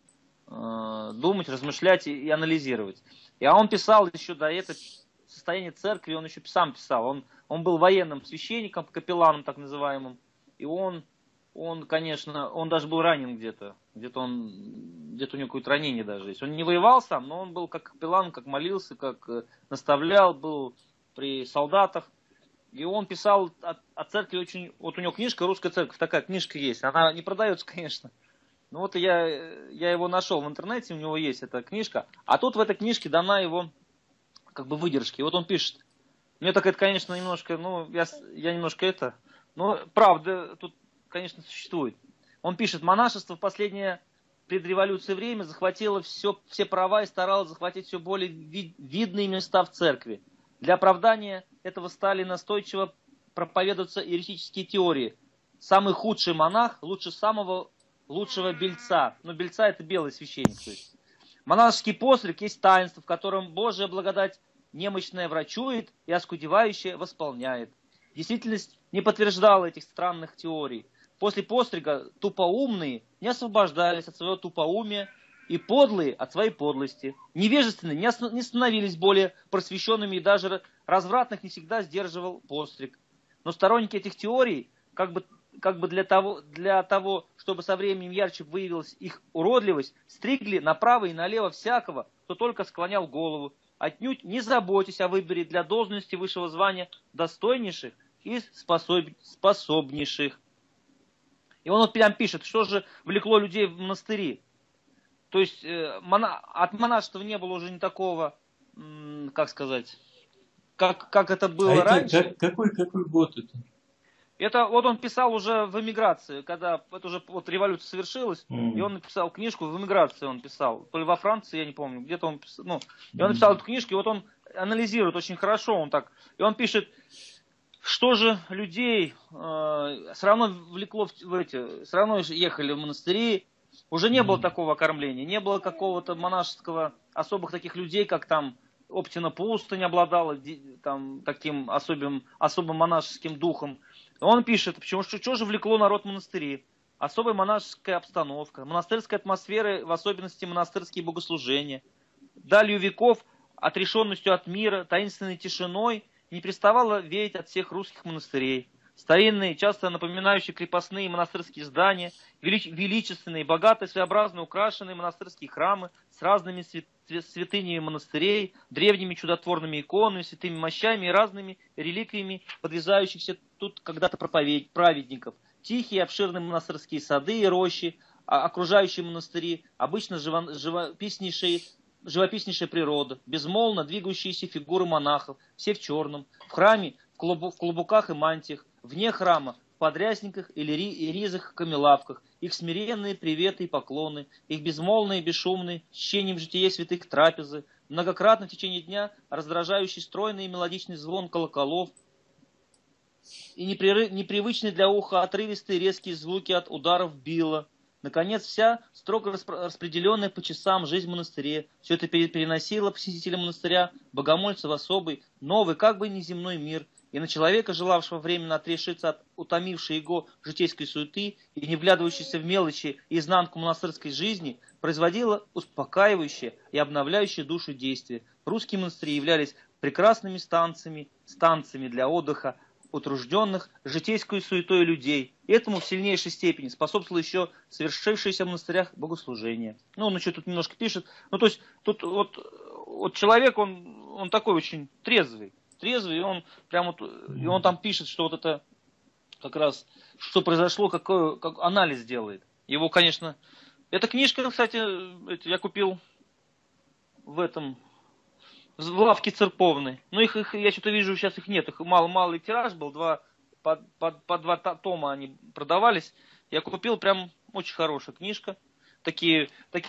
думать, размышлять и анализировать. И он писал еще до этого состояние церкви, он еще сам писал. Он был военным священником, капелланом так называемым. И он, конечно, он даже был ранен где-то. Где-то у него какое-то ранение даже есть. Он не воевал сам, но он был как капеллан, как молился, как наставлял, был при солдатах. И он писал о церкви очень... Вот у него книжка «Русская церковь», такая книжка есть. Она не продается, конечно. Но вот я его нашел в интернете, у него есть эта книжка. А тут в этой книжке дана его как бы выдержки. И вот он пишет. Мне так это, конечно, немножко... я немножко но правда тут, конечно, существует. Он пишет: монашество в последнее предреволюции время захватило все права и старалось захватить все более видные места в церкви. Для оправдания этого стали настойчиво проповедоваться еретические теории. Самый худший монах лучше самого лучшего бельца. Но бельца — это белый священник. То есть. Монашеский постриг есть таинство, в котором Божия благодать немощная врачует и оскудевающая восполняет. Действительность не подтверждала этих странных теорий. После пострига тупоумные не освобождались от своего тупоумия, и подлые от своей подлости. Невежественные не становились более просвещенными, и даже развратных не всегда сдерживал постриг. Но сторонники этих теорий, как бы для того, чтобы со временем ярче выявилась их уродливость, стригли направо и налево всякого, кто только склонял голову, отнюдь не заботясь о выборе для должности высшего звания достойнейших и способнейших. И он вот прям пишет, что же влекло людей в монастыри. То есть от монашества не было уже не такого, как сказать, как это было раньше. Какой год это? Это вот он писал уже в эмиграции, когда это уже революция совершилась, и он написал книжку в эмиграции, он писал, то ли во Франции, я не помню, где-то он писал, и он написал эту книжку, и вот он анализирует очень хорошо, и он пишет, что же людей все равно влекло все равно ехали в монастыри, уже не было такого окормления, не было какого-то монашеского, особых таких людей, как там Оптина Пустынь обладала там таким особым монашеским духом. Он пишет, что же влекло народ в монастыри? Особая монашеская обстановка, монастырская атмосфера, в особенности монастырские богослужения. Далью веков отрешенностью от мира, таинственной тишиной не переставало веять от всех русских монастырей. Старинные, часто напоминающие крепостные монастырские здания, величественные, богатые, своеобразно украшенные монастырские храмы с разными святынями монастырей, древними чудотворными иконами, святыми мощами и разными реликвиями подвязающихся тут когда-то праведников. Тихие обширные монастырские сады и рощи, окружающие монастыри, обычно живописнейшая природа, безмолвно двигающиеся фигуры монахов, все в черном, в храме, в клобуках и мантиях, вне храма, в подрясниках или ризах камелавках, их смиренные приветы и поклоны, их безмолвные и бесшумные, с чтением жития святых трапезы, многократно в течение дня раздражающий стройный и мелодичный звон колоколов и непривычные для уха отрывистые резкие звуки от ударов била. Наконец, вся строго распределенная по часам жизнь в монастыре, все это переносило посетителя монастыря, богомольца в особый, новый, как бы неземной мир, и на человека, желавшего временно отрешиться от утомившей его житейской суеты и не вглядывающейся в мелочи и изнанку монастырской жизни, производило успокаивающее и обновляющее душу действие. Русские монастыри являлись прекрасными станциями для отдыха утружденных житейской суетой людей. И этому в сильнейшей степени способствовало еще совершившееся в монастырях богослужение. Ну, он еще тут немножко пишет. Ну, то есть, тут вот человек, он такой очень трезвый, и он прям вот, и он там пишет, что вот это как раз, что произошло, как анализ делает. Его, конечно, эта книжка, кстати, я купил в лавке церковной. Но их я что-то вижу, сейчас их нет. Их малый тираж был, по 2 тома они продавались. Я купил, прям очень хорошая книжка. Такие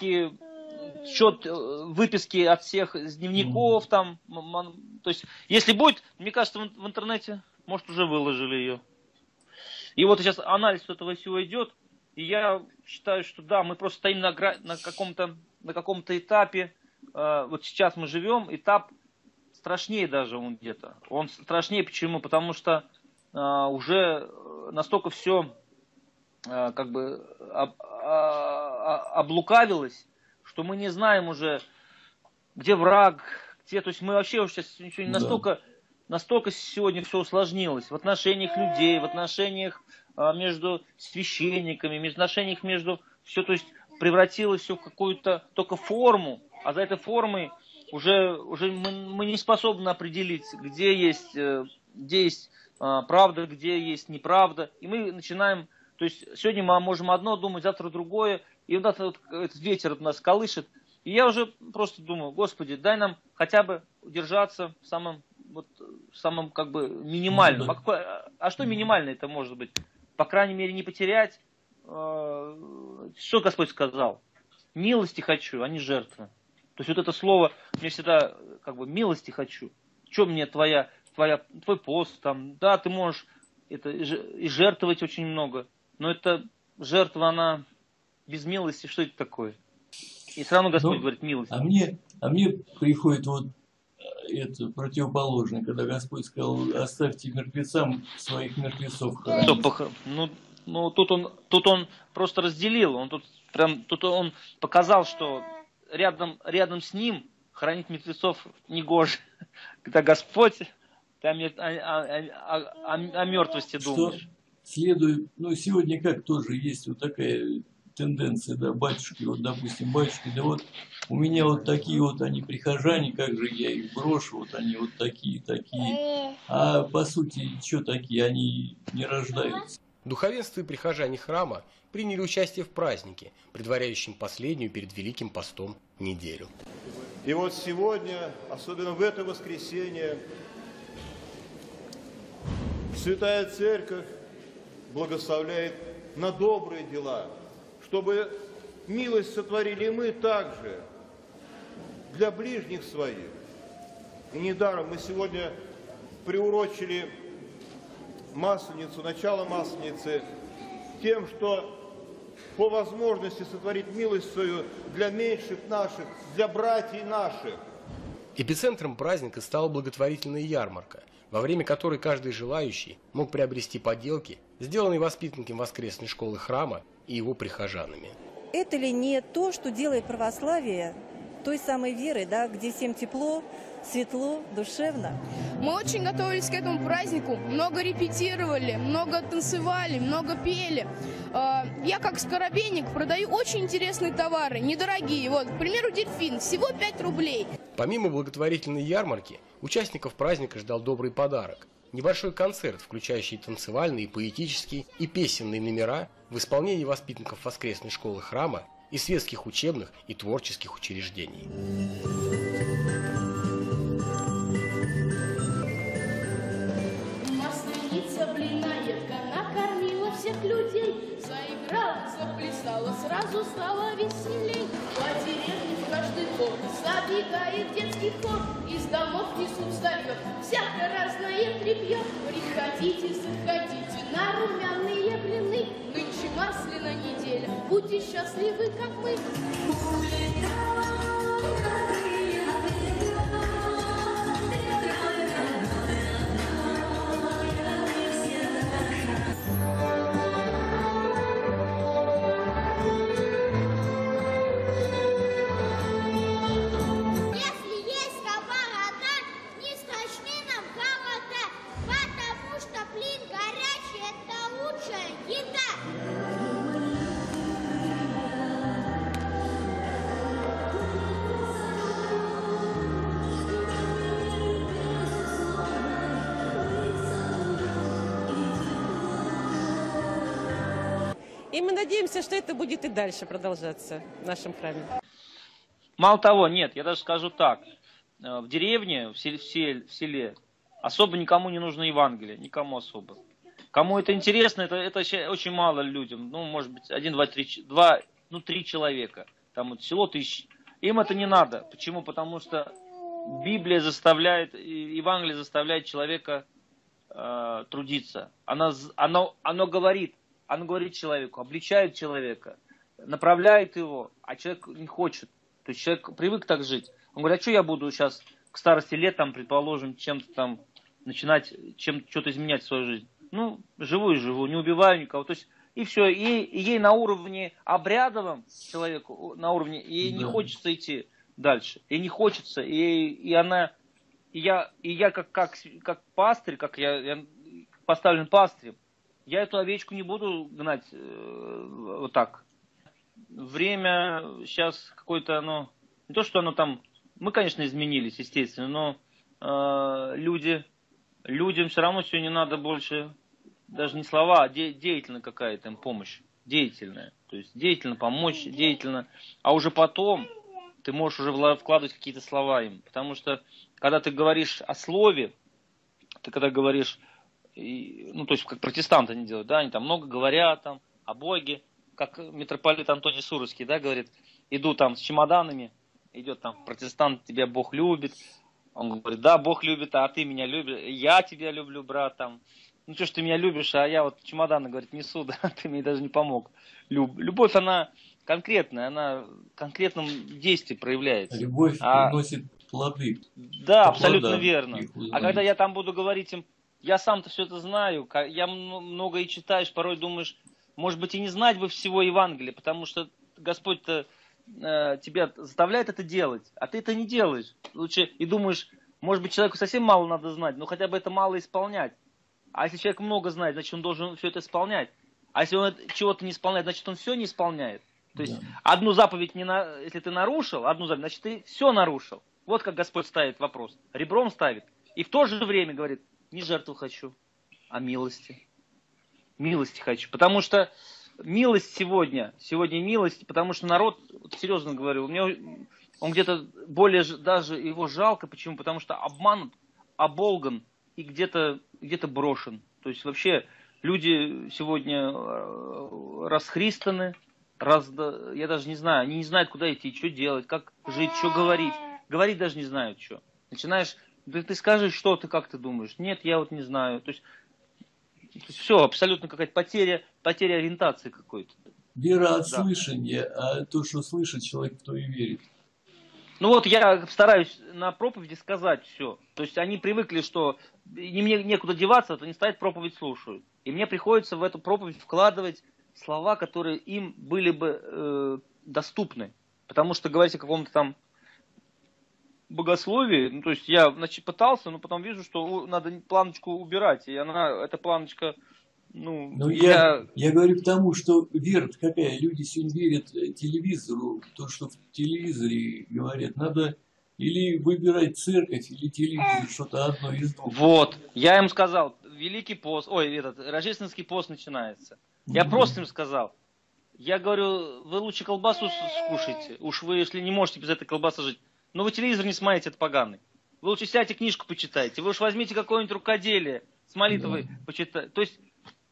выписки от всех из дневников там. То есть, если будет, мне кажется, в интернете, может, уже выложили ее. И вот сейчас анализ этого всего идет. И я считаю, что да, мы просто стоим на каком-то этапе. Вот сейчас мы живем, этап страшнее даже он где-то. Он страшнее почему? Потому что уже настолько все как бы облукавилось, что мы не знаем уже, где враг, где. То есть мы вообще уже сейчас ничего не настолько сегодня все усложнилось в отношениях людей, в отношениях между священниками, в отношениях между все, то есть превратилось все в какую-то только форму. А за этой формой уже мы не способны определить, где есть правда, где есть неправда. И мы начинаем, то есть сегодня мы можем одно думать, завтра другое. И вот этот ветер нас колышет. И я уже просто думаю, Господи, дай нам хотя бы удержаться в самом как бы минимальном. А что минимальное это может быть? По крайней мере, не потерять. Что Господь сказал? Милости хочу, а не жертвы. То есть вот это слово, мне всегда как бы милости хочу. Что мне твой пост там? Да, ты можешь это и жертвовать очень много, но это жертва, она без милости, что это такое? И все равно Господь говорит милость. А мне приходит вот это противоположное, когда Господь сказал, оставьте мертвецам своих мертвецов хоронить. Ну тут он просто разделил, тут он показал, что рядом с ним хранить мертвецов негоже. Когда Господь, ты о мертвости думаешь. Следует, сегодня как тоже есть вот такая тенденция, да, батюшки, вот, допустим, батюшки, да вот у меня вот такие вот они прихожане, как же я их брошу, вот они вот такие. А по сути, что такие, они не рождаются. Духовенство и прихожане храма приняли участие в празднике, предваряющем последнюю перед Великим постом неделю. И вот сегодня, особенно в это воскресенье, Святая Церковь благословляет на добрые дела, чтобы милость сотворили мы также для ближних своих. И недаром мы сегодня приурочили Масленицу, начало Масленицы, тем, что по возможности сотворить милость свою для меньших наших, для братьев наших. Эпицентром праздника стала благотворительная ярмарка, во время которой каждый желающий мог приобрести поделки, сделанные воспитанниками воскресной школы храма и его прихожанами. Это ли не то, что делает православие той самой верой, да, где всем тепло, светло, душевно. Мы очень готовились к этому празднику, много репетировали, много танцевали, много пели. Я как скоробейник продаю очень интересные товары, недорогие. Вот, к примеру, дельфин, всего 5 рублей. Помимо благотворительной ярмарки, участников праздника ждал добрый подарок. Небольшой концерт, включающий танцевальные, поэтические и песенные номера в исполнении воспитанников воскресной школы храма и светских учебных и творческих учреждений. Масленица блинаедка накормила всех людей, заиграла, заплясала, сразу стало веселей. По деревне в каждый двор забегает детский хор, из домов несут старье, всякое разное тряпье. Приходите, заходите на румяные блины, нынче масляная неделя, будьте счастливы, как мы. И мы надеемся, что это будет и дальше продолжаться в нашем храме. Мало того, нет, я даже скажу так. В деревне, в селе особо никому не нужно Евангелие, никому особо. Кому это интересно, это очень мало людям. Ну, может быть, 1, 2, 3, 3 человека. Там вот село 1000. Им это не надо. Почему? Потому что Библия заставляет, Евангелие заставляет человека трудиться. Оно говорит человеку, обличает человека, направляет его, а человек не хочет. То есть человек привык так жить. Он говорит, а что я буду сейчас к старости лет, там, предположим, чем-то там начинать, что-то изменять в свою жизнь. Ну, живу и живу, не убиваю никого. То есть, и все. И ей на уровне обрядовом человеку, на уровне, ей не хочется идти дальше. Ей не хочется. И я как пастырь, как я поставлен пастырем, я эту овечку не буду гнать вот так. Время сейчас какое-то, не то, что оно там... Мы, конечно, изменились, естественно, но людям все равно сегодня надо больше, даже не слова, а деятельная какая-то им помощь. Деятельная. То есть деятельно помочь, деятельно. А уже потом ты можешь уже вкладывать какие-то слова им. Потому что, когда ты говоришь о слове, ты когда говоришь... то есть, как протестанты они делают, да, они там много говорят там о Боге, как митрополит Антоний Суровский, да, говорит, иду там с чемоданами, идет там протестант, тебя Бог любит, он говорит, да, Бог любит, а ты меня любишь, я тебя люблю, брат, там, ну что ж ты меня любишь, а я вот чемоданы, говорит, несу, да, ты мне даже не помог. Любовь, она конкретная, она в конкретном действии проявляется. Любовь приносит плоды. Да, абсолютно верно. А когда я там буду говорить им, я сам-то все это знаю, я много и читаешь, порой думаешь, может быть, и не знать бы всего Евангелия, потому что Господь-то тебя заставляет это делать, а ты это не делаешь. Лучше и думаешь, может быть, человеку совсем мало надо знать, но хотя бы это мало исполнять. А если человек много знает, значит, он должен все это исполнять. А если он чего-то не исполняет, значит, он все не исполняет. То есть, одну заповедь, если ты нарушил, значит, ты все нарушил. Вот как Господь ставит вопрос. Ребром ставит. И в то же время говорит, не жертву хочу, а милости. Милости хочу. Потому что милость сегодня милость, потому что народ, серьезно говорю, он где-то более, даже его жалко. Почему? Потому что обманут, оболган и где-то брошен. То есть вообще люди сегодня расхристаны, я даже не знаю, они не знают, куда идти, что делать, как жить, что говорить. Говорить даже не знают, что. Начинаешь... Да ты скажи, что ты, как ты думаешь? Нет, я вот не знаю. То есть все, абсолютно какая-то потеря ориентации какой-то. Вера от слышания, а то, что слышит человек, то и верит. Ну вот я стараюсь на проповеди сказать все. То есть они привыкли, что мне некуда деваться, то они стоят, проповедь слушают. И мне приходится в эту проповедь вкладывать слова, которые им были бы доступны. Потому что говорить о каком-то там богословии, ну, то есть я, значит, пытался, но потом вижу, что надо планочку убирать, и эта планочка, Ну, я говорю к тому, что вера какая, люди сегодня верят телевизору, то, что в телевизоре говорят, надо или выбирать церковь, или телевизор, что-то одно из двух. Вот, я им сказал, Великий пост, Рождественский пост начинается. Я просто им сказал, я говорю, вы лучше колбасу скушайте, уж вы, если не можете без этой колбасы жить, но вы телевизор не смотрите, это поганый. Вы лучше сядьте книжку почитайте, вы уж возьмите какое-нибудь рукоделие с молитвой почитайте. То есть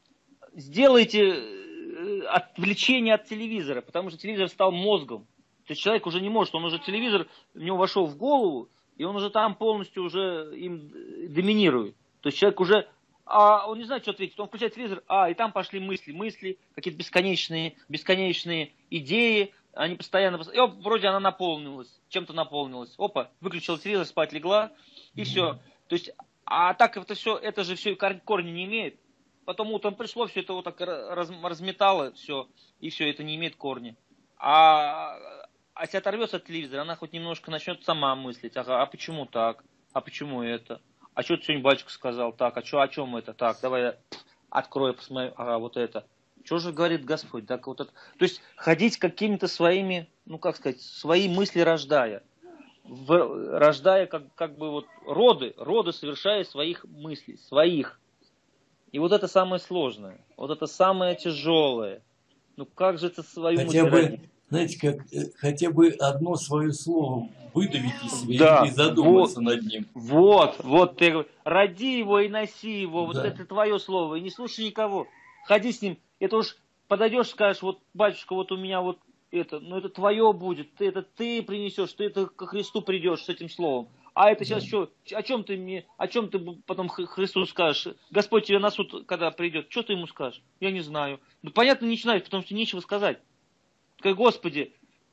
сделайте отвлечение от телевизора, потому что телевизор стал мозгом. То есть человек уже не может, он уже телевизор, в него вошел в голову, и он уже там полностью уже им доминирует. То есть человек уже, он не знает, что ответить, он включает телевизор, и там пошли мысли, какие-то бесконечные идеи, они постоянно, и вроде она наполнилась, чем-то наполнилась, выключила телевизор, спать легла, и все. То есть, так это же все корни не имеет. Потом утром пришло, все это вот так разметало, все, и все, это не имеет корня. Если оторвется от телевизора, она хоть немножко начнет сама мыслить, а почему так, а почему это, а что сегодня батюшка сказал, так, о чем это, так, давай я открою, посмотрю, вот это. Что же говорит Господь? Так, вот это. То есть ходить какими-то своими, свои мысли рождая. Рождая как бы вот роды совершая своих мыслей, своих. И вот это самое сложное, вот это самое тяжелое. Ну как же это свою мысль родить? Знаете, хотя бы одно свое слово выдавить из себя и задуматься над ним. Вот, ты говоришь, роди его и носи его, вот это твое слово, и не слушай никого. Ходи с ним, это уж подойдешь, скажешь, вот, батюшка, вот у меня вот это, это твое будет, ты принесешь, ты это ко Христу придешь с этим словом. А это сейчас что, о чем ты потом Христу скажешь? Господь тебе на суд, когда придет, что ты ему скажешь? Я не знаю. Ну, понятно, не знаешь, потому что нечего сказать. Господи,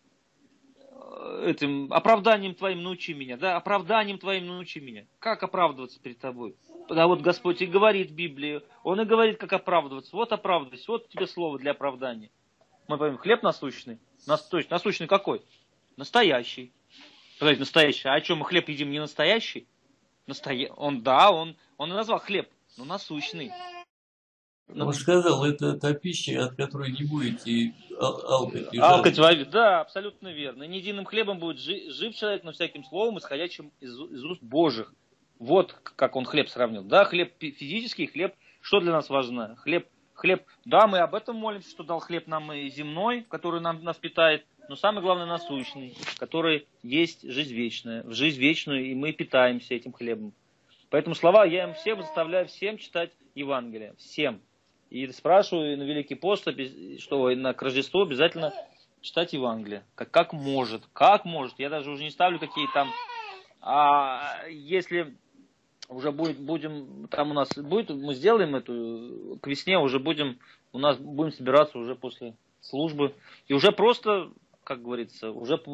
этим оправданием твоим научи меня, оправданием твоим научи меня. Как оправдываться перед тобой? Да вот Господь и говорит в Библии, Он и говорит, как оправдываться. Вот оправдывайся, вот тебе слово для оправдания. Мы говорим, хлеб насущный. Насущный какой? Настоящий. Подождите, настоящий. А что, мы хлеб едим не настоящий? Он и назвал хлеб, но насущный. Он сказал, это та пища, от которой не будете алкать. Алкать, да, абсолютно верно. Не единым хлебом будет жив человек, но всяким словом, исходящим из уст Божьих. Вот как он хлеб сравнил. Да, хлеб физический, хлеб, что для нас важно? Хлеб, да, мы об этом молимся, что дал хлеб нам и земной, который нас питает, но самое главное насущный, который есть жизнь вечная, в жизнь вечную, и мы питаемся этим хлебом. Поэтому слова я им всем заставляю всем читать Евангелие, всем. И спрашиваю на Великий пост, что на к Рождеству обязательно читать Евангелие. Как может. Я даже уже не ставлю какие там. Если уже будем, там у нас будет, мы сделаем эту, к весне уже будем собираться уже после службы. И уже просто, как говорится,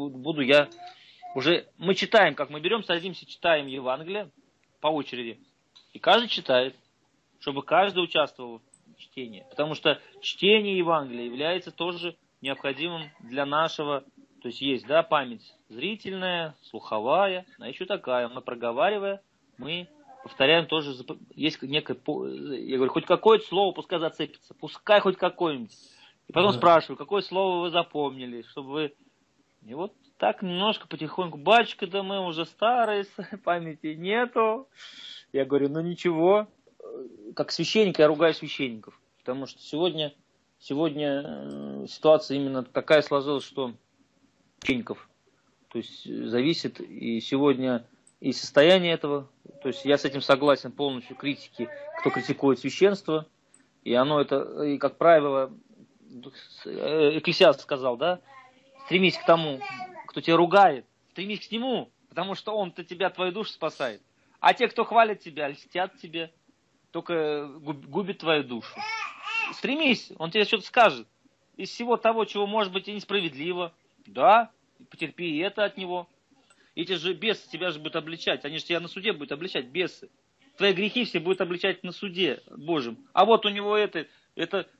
мы читаем, как мы берем, садимся, читаем Евангелие по очереди. И каждый читает, чтобы каждый участвовал в чтении. Потому что чтение Евангелия является тоже необходимым для нашего, то есть память зрительная, слуховая, а еще такая. Мы проговаривая, мы повторяем тоже, есть некое, я говорю, хоть какое-то слово пускай зацепится, пускай хоть какое-нибудь. И потом спрашиваю, какое слово вы запомнили, чтобы вы... И вот так немножко потихоньку, батюшка, да мы уже старые, памяти нету. Я говорю, ничего. Как священник я ругаю священников, потому что сегодня ситуация именно такая сложилась, что священников, то есть зависит и сегодня и состояние этого, то есть я с этим согласен полностью, критики, кто критикует священство, и оно это, и как правило, Экклесиаст сказал, стремись к тому, кто тебя ругает, стремись к нему, потому что он-то тебя, твою душу спасает, а те, кто хвалит тебя, льстят тебе, только губит твою душу. Стремись, он тебе что-то скажет. Из всего того, чего может быть и несправедливо, потерпи и это от него. Эти же бесы тебя же будут обличать, они же тебя на суде будут обличать, бесы. Твои грехи все будут обличать на суде Божьем. А вот у него то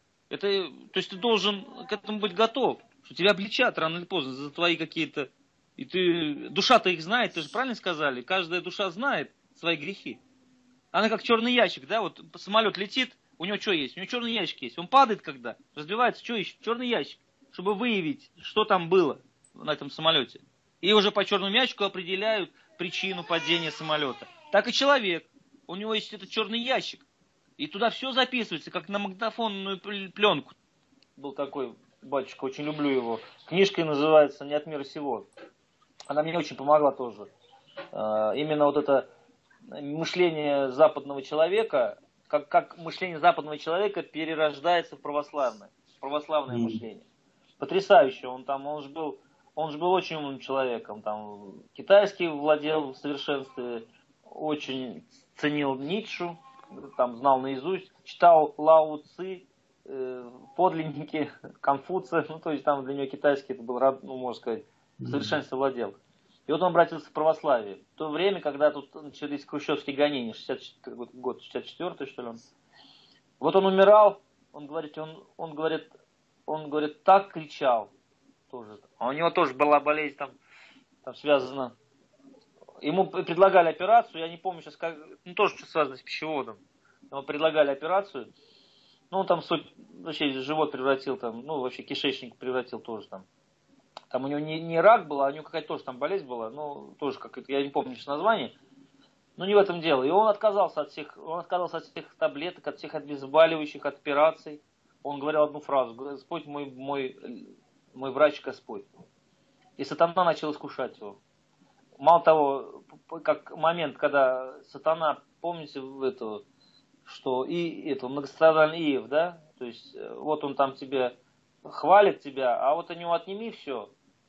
есть ты должен к этому быть готов, что тебя обличат рано или поздно за твои какие-то И ты, душа-то их знает, ты же правильно сказали, каждая душа знает свои грехи. Она как черный ящик, да, вот самолет летит, у него что есть? У него черный ящик есть. Он падает когда, разбивается, что ищет? Черный ящик, чтобы выявить, что там было на этом самолете. И уже по черному ящику определяют причину падения самолета. Так и человек, у него есть этот черный ящик. И туда все записывается, как на магнитофонную пленку. Был такой батюшка, очень люблю его. Книжка называется «Не от мира сего». Она мне очень помогла тоже. Именно вот это мышление западного человека, как мышление западного человека перерождается в православное мышление. Потрясающе. Он же был очень умным человеком. Там, китайский владел в совершенстве, очень ценил Ницше, там, знал наизусть, читал Лао Ци, подлинники Конфуция, ну, то есть там для него китайский это был, ну, можно сказать, в совершенстве владел. И вот он обратился в православие. В то время, когда тут начались хрущевские гонения, 64 год, 64-й, что ли он. Вот он умирал, он говорит, так кричал тоже. А у него тоже была болезнь там связана. Ему предлагали операцию, я не помню сейчас, как, ну, тоже что связано с пищеводом. Ему предлагали операцию. Ну, он там вообще живот превратил, там, ну, вообще кишечник превратил тоже там. Там у него не рак был, а у него какая-то тоже там болезнь была, ну, тоже как-то, я не помню сейчас название. Но не в этом дело. И он отказался от всех таблеток, от всех обезболивающих, от операций. Он говорил одну фразу: Господь мой врач, Господь. И сатана начал искушать его. Мало того, как момент, когда сатана, помните что многострадальный Иов, да? То есть, вот он там тебе хвалит тебя, а вот у него отними все.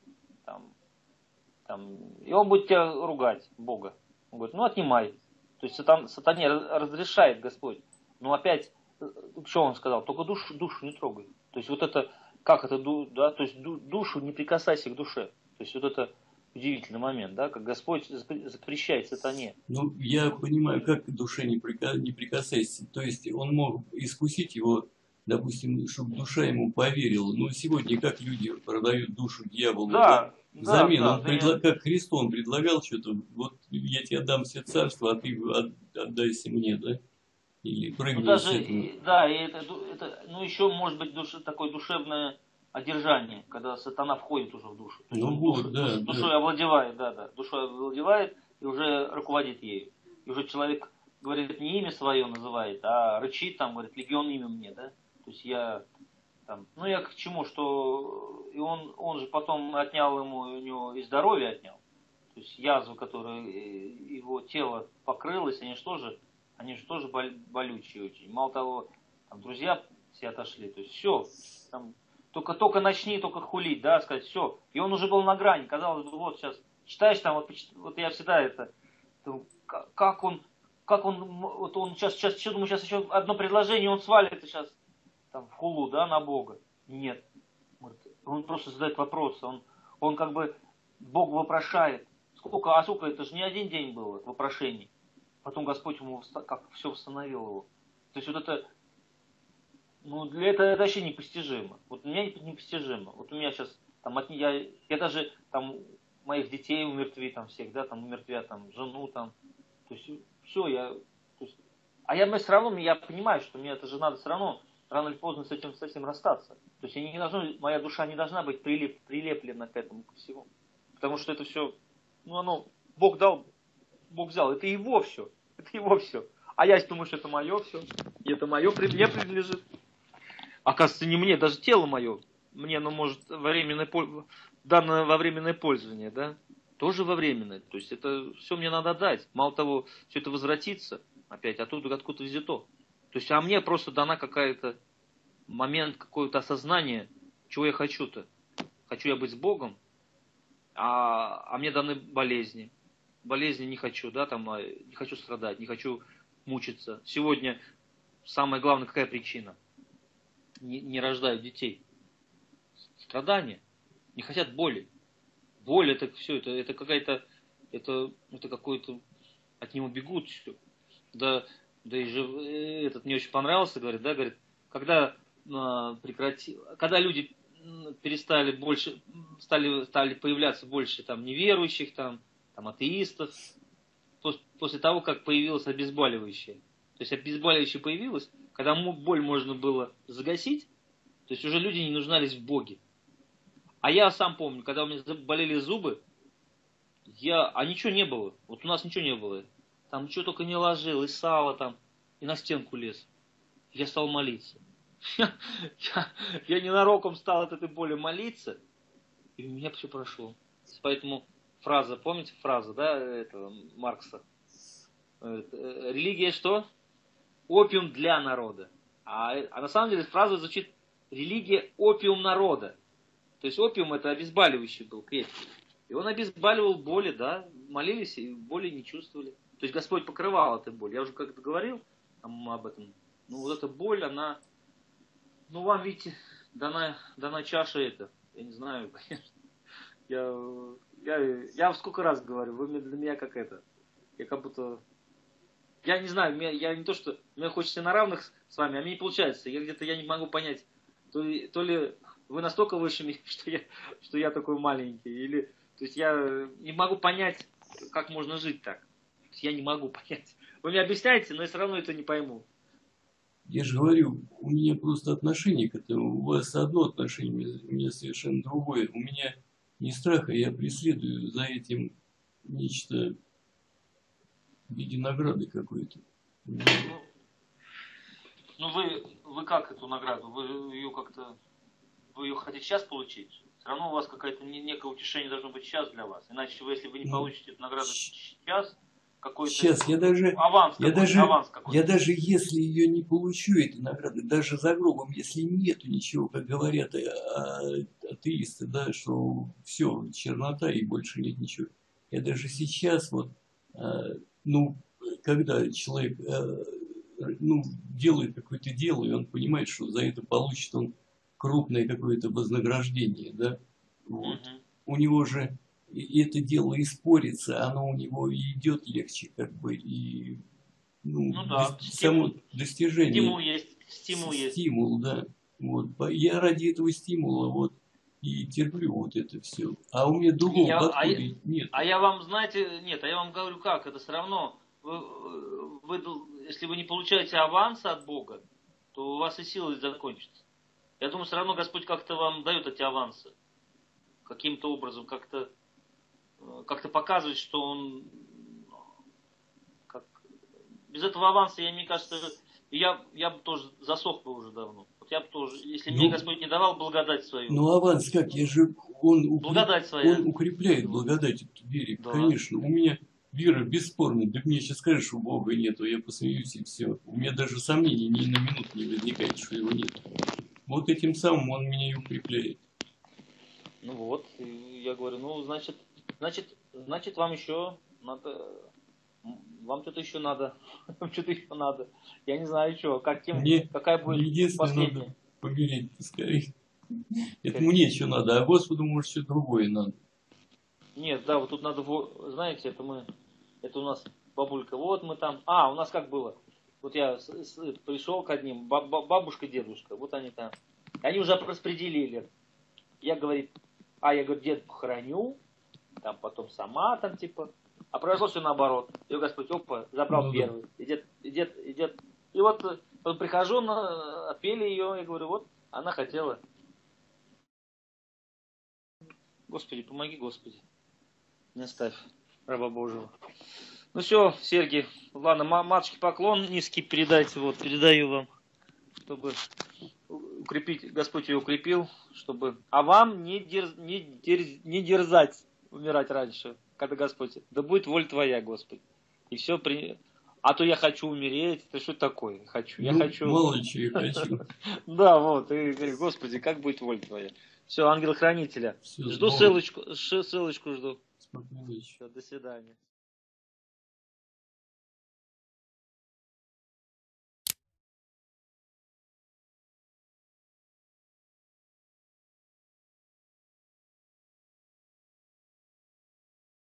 И он будет тебя ругать, Бога. Он говорит, ну отнимай. То есть сатане разрешает Господь. Но опять, что он сказал? Только душу не трогай. То есть вот это, как это, да? То есть душу не прикасайся к душе. То есть вот это удивительный момент, да, как Господь запрещает сатане. Ну, я понимаю, как к душе не прикасайся. То есть он мог искусить его, допустим, чтобы душа ему поверила. Но сегодня как люди продают душу дьяволу, да? Взамен, как Христос, он предлагал что-то, вот я тебе отдам все царство, а ты отдайся мне, да? Или прыгни с этого. Да, и ну еще может быть такое душевное одержание, когда сатана входит уже в душу. Ну вот, да. Душой овладевает, да. Душой овладевает и уже руководит ею. И уже человек, говорит, не имя свое называет, а рычит, там, говорит, легион имя мне, да. То есть я к чему, что и он же потом отнял у него и здоровье отнял. То есть язвы, которые его тело покрылось, они же тоже болючие очень. Мало того, там друзья все отошли. То есть все, там, только начни, только хулить, да, сказать, все. И он уже был на грани, казалось бы, вот сейчас читаешь там, вот я всегда как он сейчас думаю, сейчас еще одно предложение, он свалит сейчас там в хулу, да, на Бога. Нет. Он просто задает вопрос, он как бы Бог вопрошает. Сколько, это же не один день было вопрошений. Потом Господь ему как все восстановил его. То есть вот это, ну, для этого это вообще непостижимо. Вот у меня непостижимо. Вот у меня сейчас, там, я даже, там, моих детей умертви, там, всех, да, там, умертвят, там, жену, там. То есть, все, я все равно, я понимаю, что мне это же надо все равно, рано или поздно с этим расстаться. То есть, моя душа не должна быть прилеплена к этому, ко всему. Потому что это все, ну, Бог дал, Бог взял, это его все. А я думаю, что это мое все. И это мое, мне принадлежит. Оказывается, не мне, даже тело мое. Мне оно может данное во временное пользование, да? Тоже во временное. То есть это все мне надо дать. Мало того, все это возвратится опять оттуда, откуда взято. То есть, а мне просто дана какая-то момент, какое-то осознание, чего я хочу-то. Хочу я быть с Богом, а мне даны болезни. Болезни не хочу, да, там, не хочу страдать, не хочу мучиться. Сегодня самое главное, какая причина? Не рождают детей. Страдания. Не хотят боли. Боль это все, это какая-то, это какой-то, от него бегут все. Да и же, этот мне очень понравился, говорит, когда люди перестали больше, стали появляться больше там неверующих, там атеистов, после того, как появилось обезболивающее. То есть обезболивающее появилось, когда боль можно было загасить, то есть уже люди не нуждались в Боге. А я сам помню, когда у меня болели зубы, а ничего не было. Вот у нас ничего не было. Там ничего только не ложил, и сало там, и на стенку лез. Я стал молиться. Я ненароком стал от этой боли молиться, и у меня все прошло. Поэтому фраза, помните фразу, да, этого Маркса? Религия что? Опиум для народа. А на самом деле фраза звучит: религия опиум народа. То есть опиум это обезболивающий был крепкий. И он обезболивал боли, да, молились и боли не чувствовали. То есть Господь покрывал эту боль. Я уже как-то говорил об этом. Ну вот эта боль, она, ну вам, видите, дана чаша эта. Я не знаю, конечно. Я сколько раз говорю, вы для меня как это. Я как будто, я не знаю, я не то, что мне хочется на равных с вами, а мне не получается. Я не могу понять, то ли вы настолько выше меня, что я такой маленький, или, то есть я не могу понять, как можно жить так. Я не могу понять. Вы мне объясняете, но я все равно это не пойму. Я же говорю, у меня просто отношение к этому. У вас одно отношение, у меня совершенно другое. У меня не страх, а я преследую за этим нечто в виде награды какой-то. Ну вы как эту награду? Вы ее хотите сейчас получить? Все равно у вас какое-то некое утешение должно быть сейчас для вас. Иначе если вы не получите эту награду сейчас, какой-то сейчас аванс какой-то. Я даже если ее не получу, этой награды, даже за гробом, если нету ничего, как говорят атеисты, да, что все, чернота и больше нет ничего. Я даже сейчас когда человек делает какое-то дело, и он понимает, что за это получит он крупное какое-то вознаграждение, да, вот. У него же это дело испорится, оно у него и идет легче, как бы, и да, само достижение. Стимул есть. Стимул, да. Вот. Я ради этого стимула и терплю вот это все. А у меня другого подхода нет. А я вам, знаете, нет, а я вам говорю как, это все равно, если вы не получаете аванса от Бога, то у вас и силы закончатся. Я думаю, все равно Господь как-то вам дает эти авансы. Каким-то образом, как-то показывает, что Он... Без этого аванса, мне кажется, я бы тоже засох бы уже давно. Вот я бы тоже, если мне Господь не давал благодать свою. Ну аванс как? Он укрепляет благодать эту вере. Да. Конечно, у меня вера бесспорная. Да мне сейчас скажешь, что Бога нету, я посмеюсь и все. У меня даже сомнений ни на минуту не возникает, что его нет. Вот этим самым он меня и укрепляет. Ну вот, я говорю, значит вам еще надо, вам что-то еще надо, Я не знаю, что, какая будет последняя. Надо помереть поскорее. Это мне что надо, а Господу, может, что другое надо. Нет, да, вот тут надо, знаете, это у нас бабулька, вот мы там, у нас как было, вот я пришел к одним, бабушка, дедушка, вот они там, они уже распределили, я говорю, дед похороню, там потом сама там типа, а произошло все наоборот, и Господь, забрал первый, и дед, и вот прихожу, отпели ее, я говорю, вот, она хотела. Господи, помоги, Господи. Не оставь раба Божьего. Ну все, Сергей, ладно, матушке поклон низкий передайте, передаю вам, чтобы укрепить, Господь ее укрепил, чтобы, а вам не дерзать умирать раньше, когда Господь, да будет воля твоя, Господи. И все, а то я хочу умереть, это что такое? Я хочу. Мало ли чего я хочу. Да, вот, и говорю, Господи, как будет воля твоя? Все, ангел-хранителя. Жду ссылочку жду. Спокойной ночи. До свидания.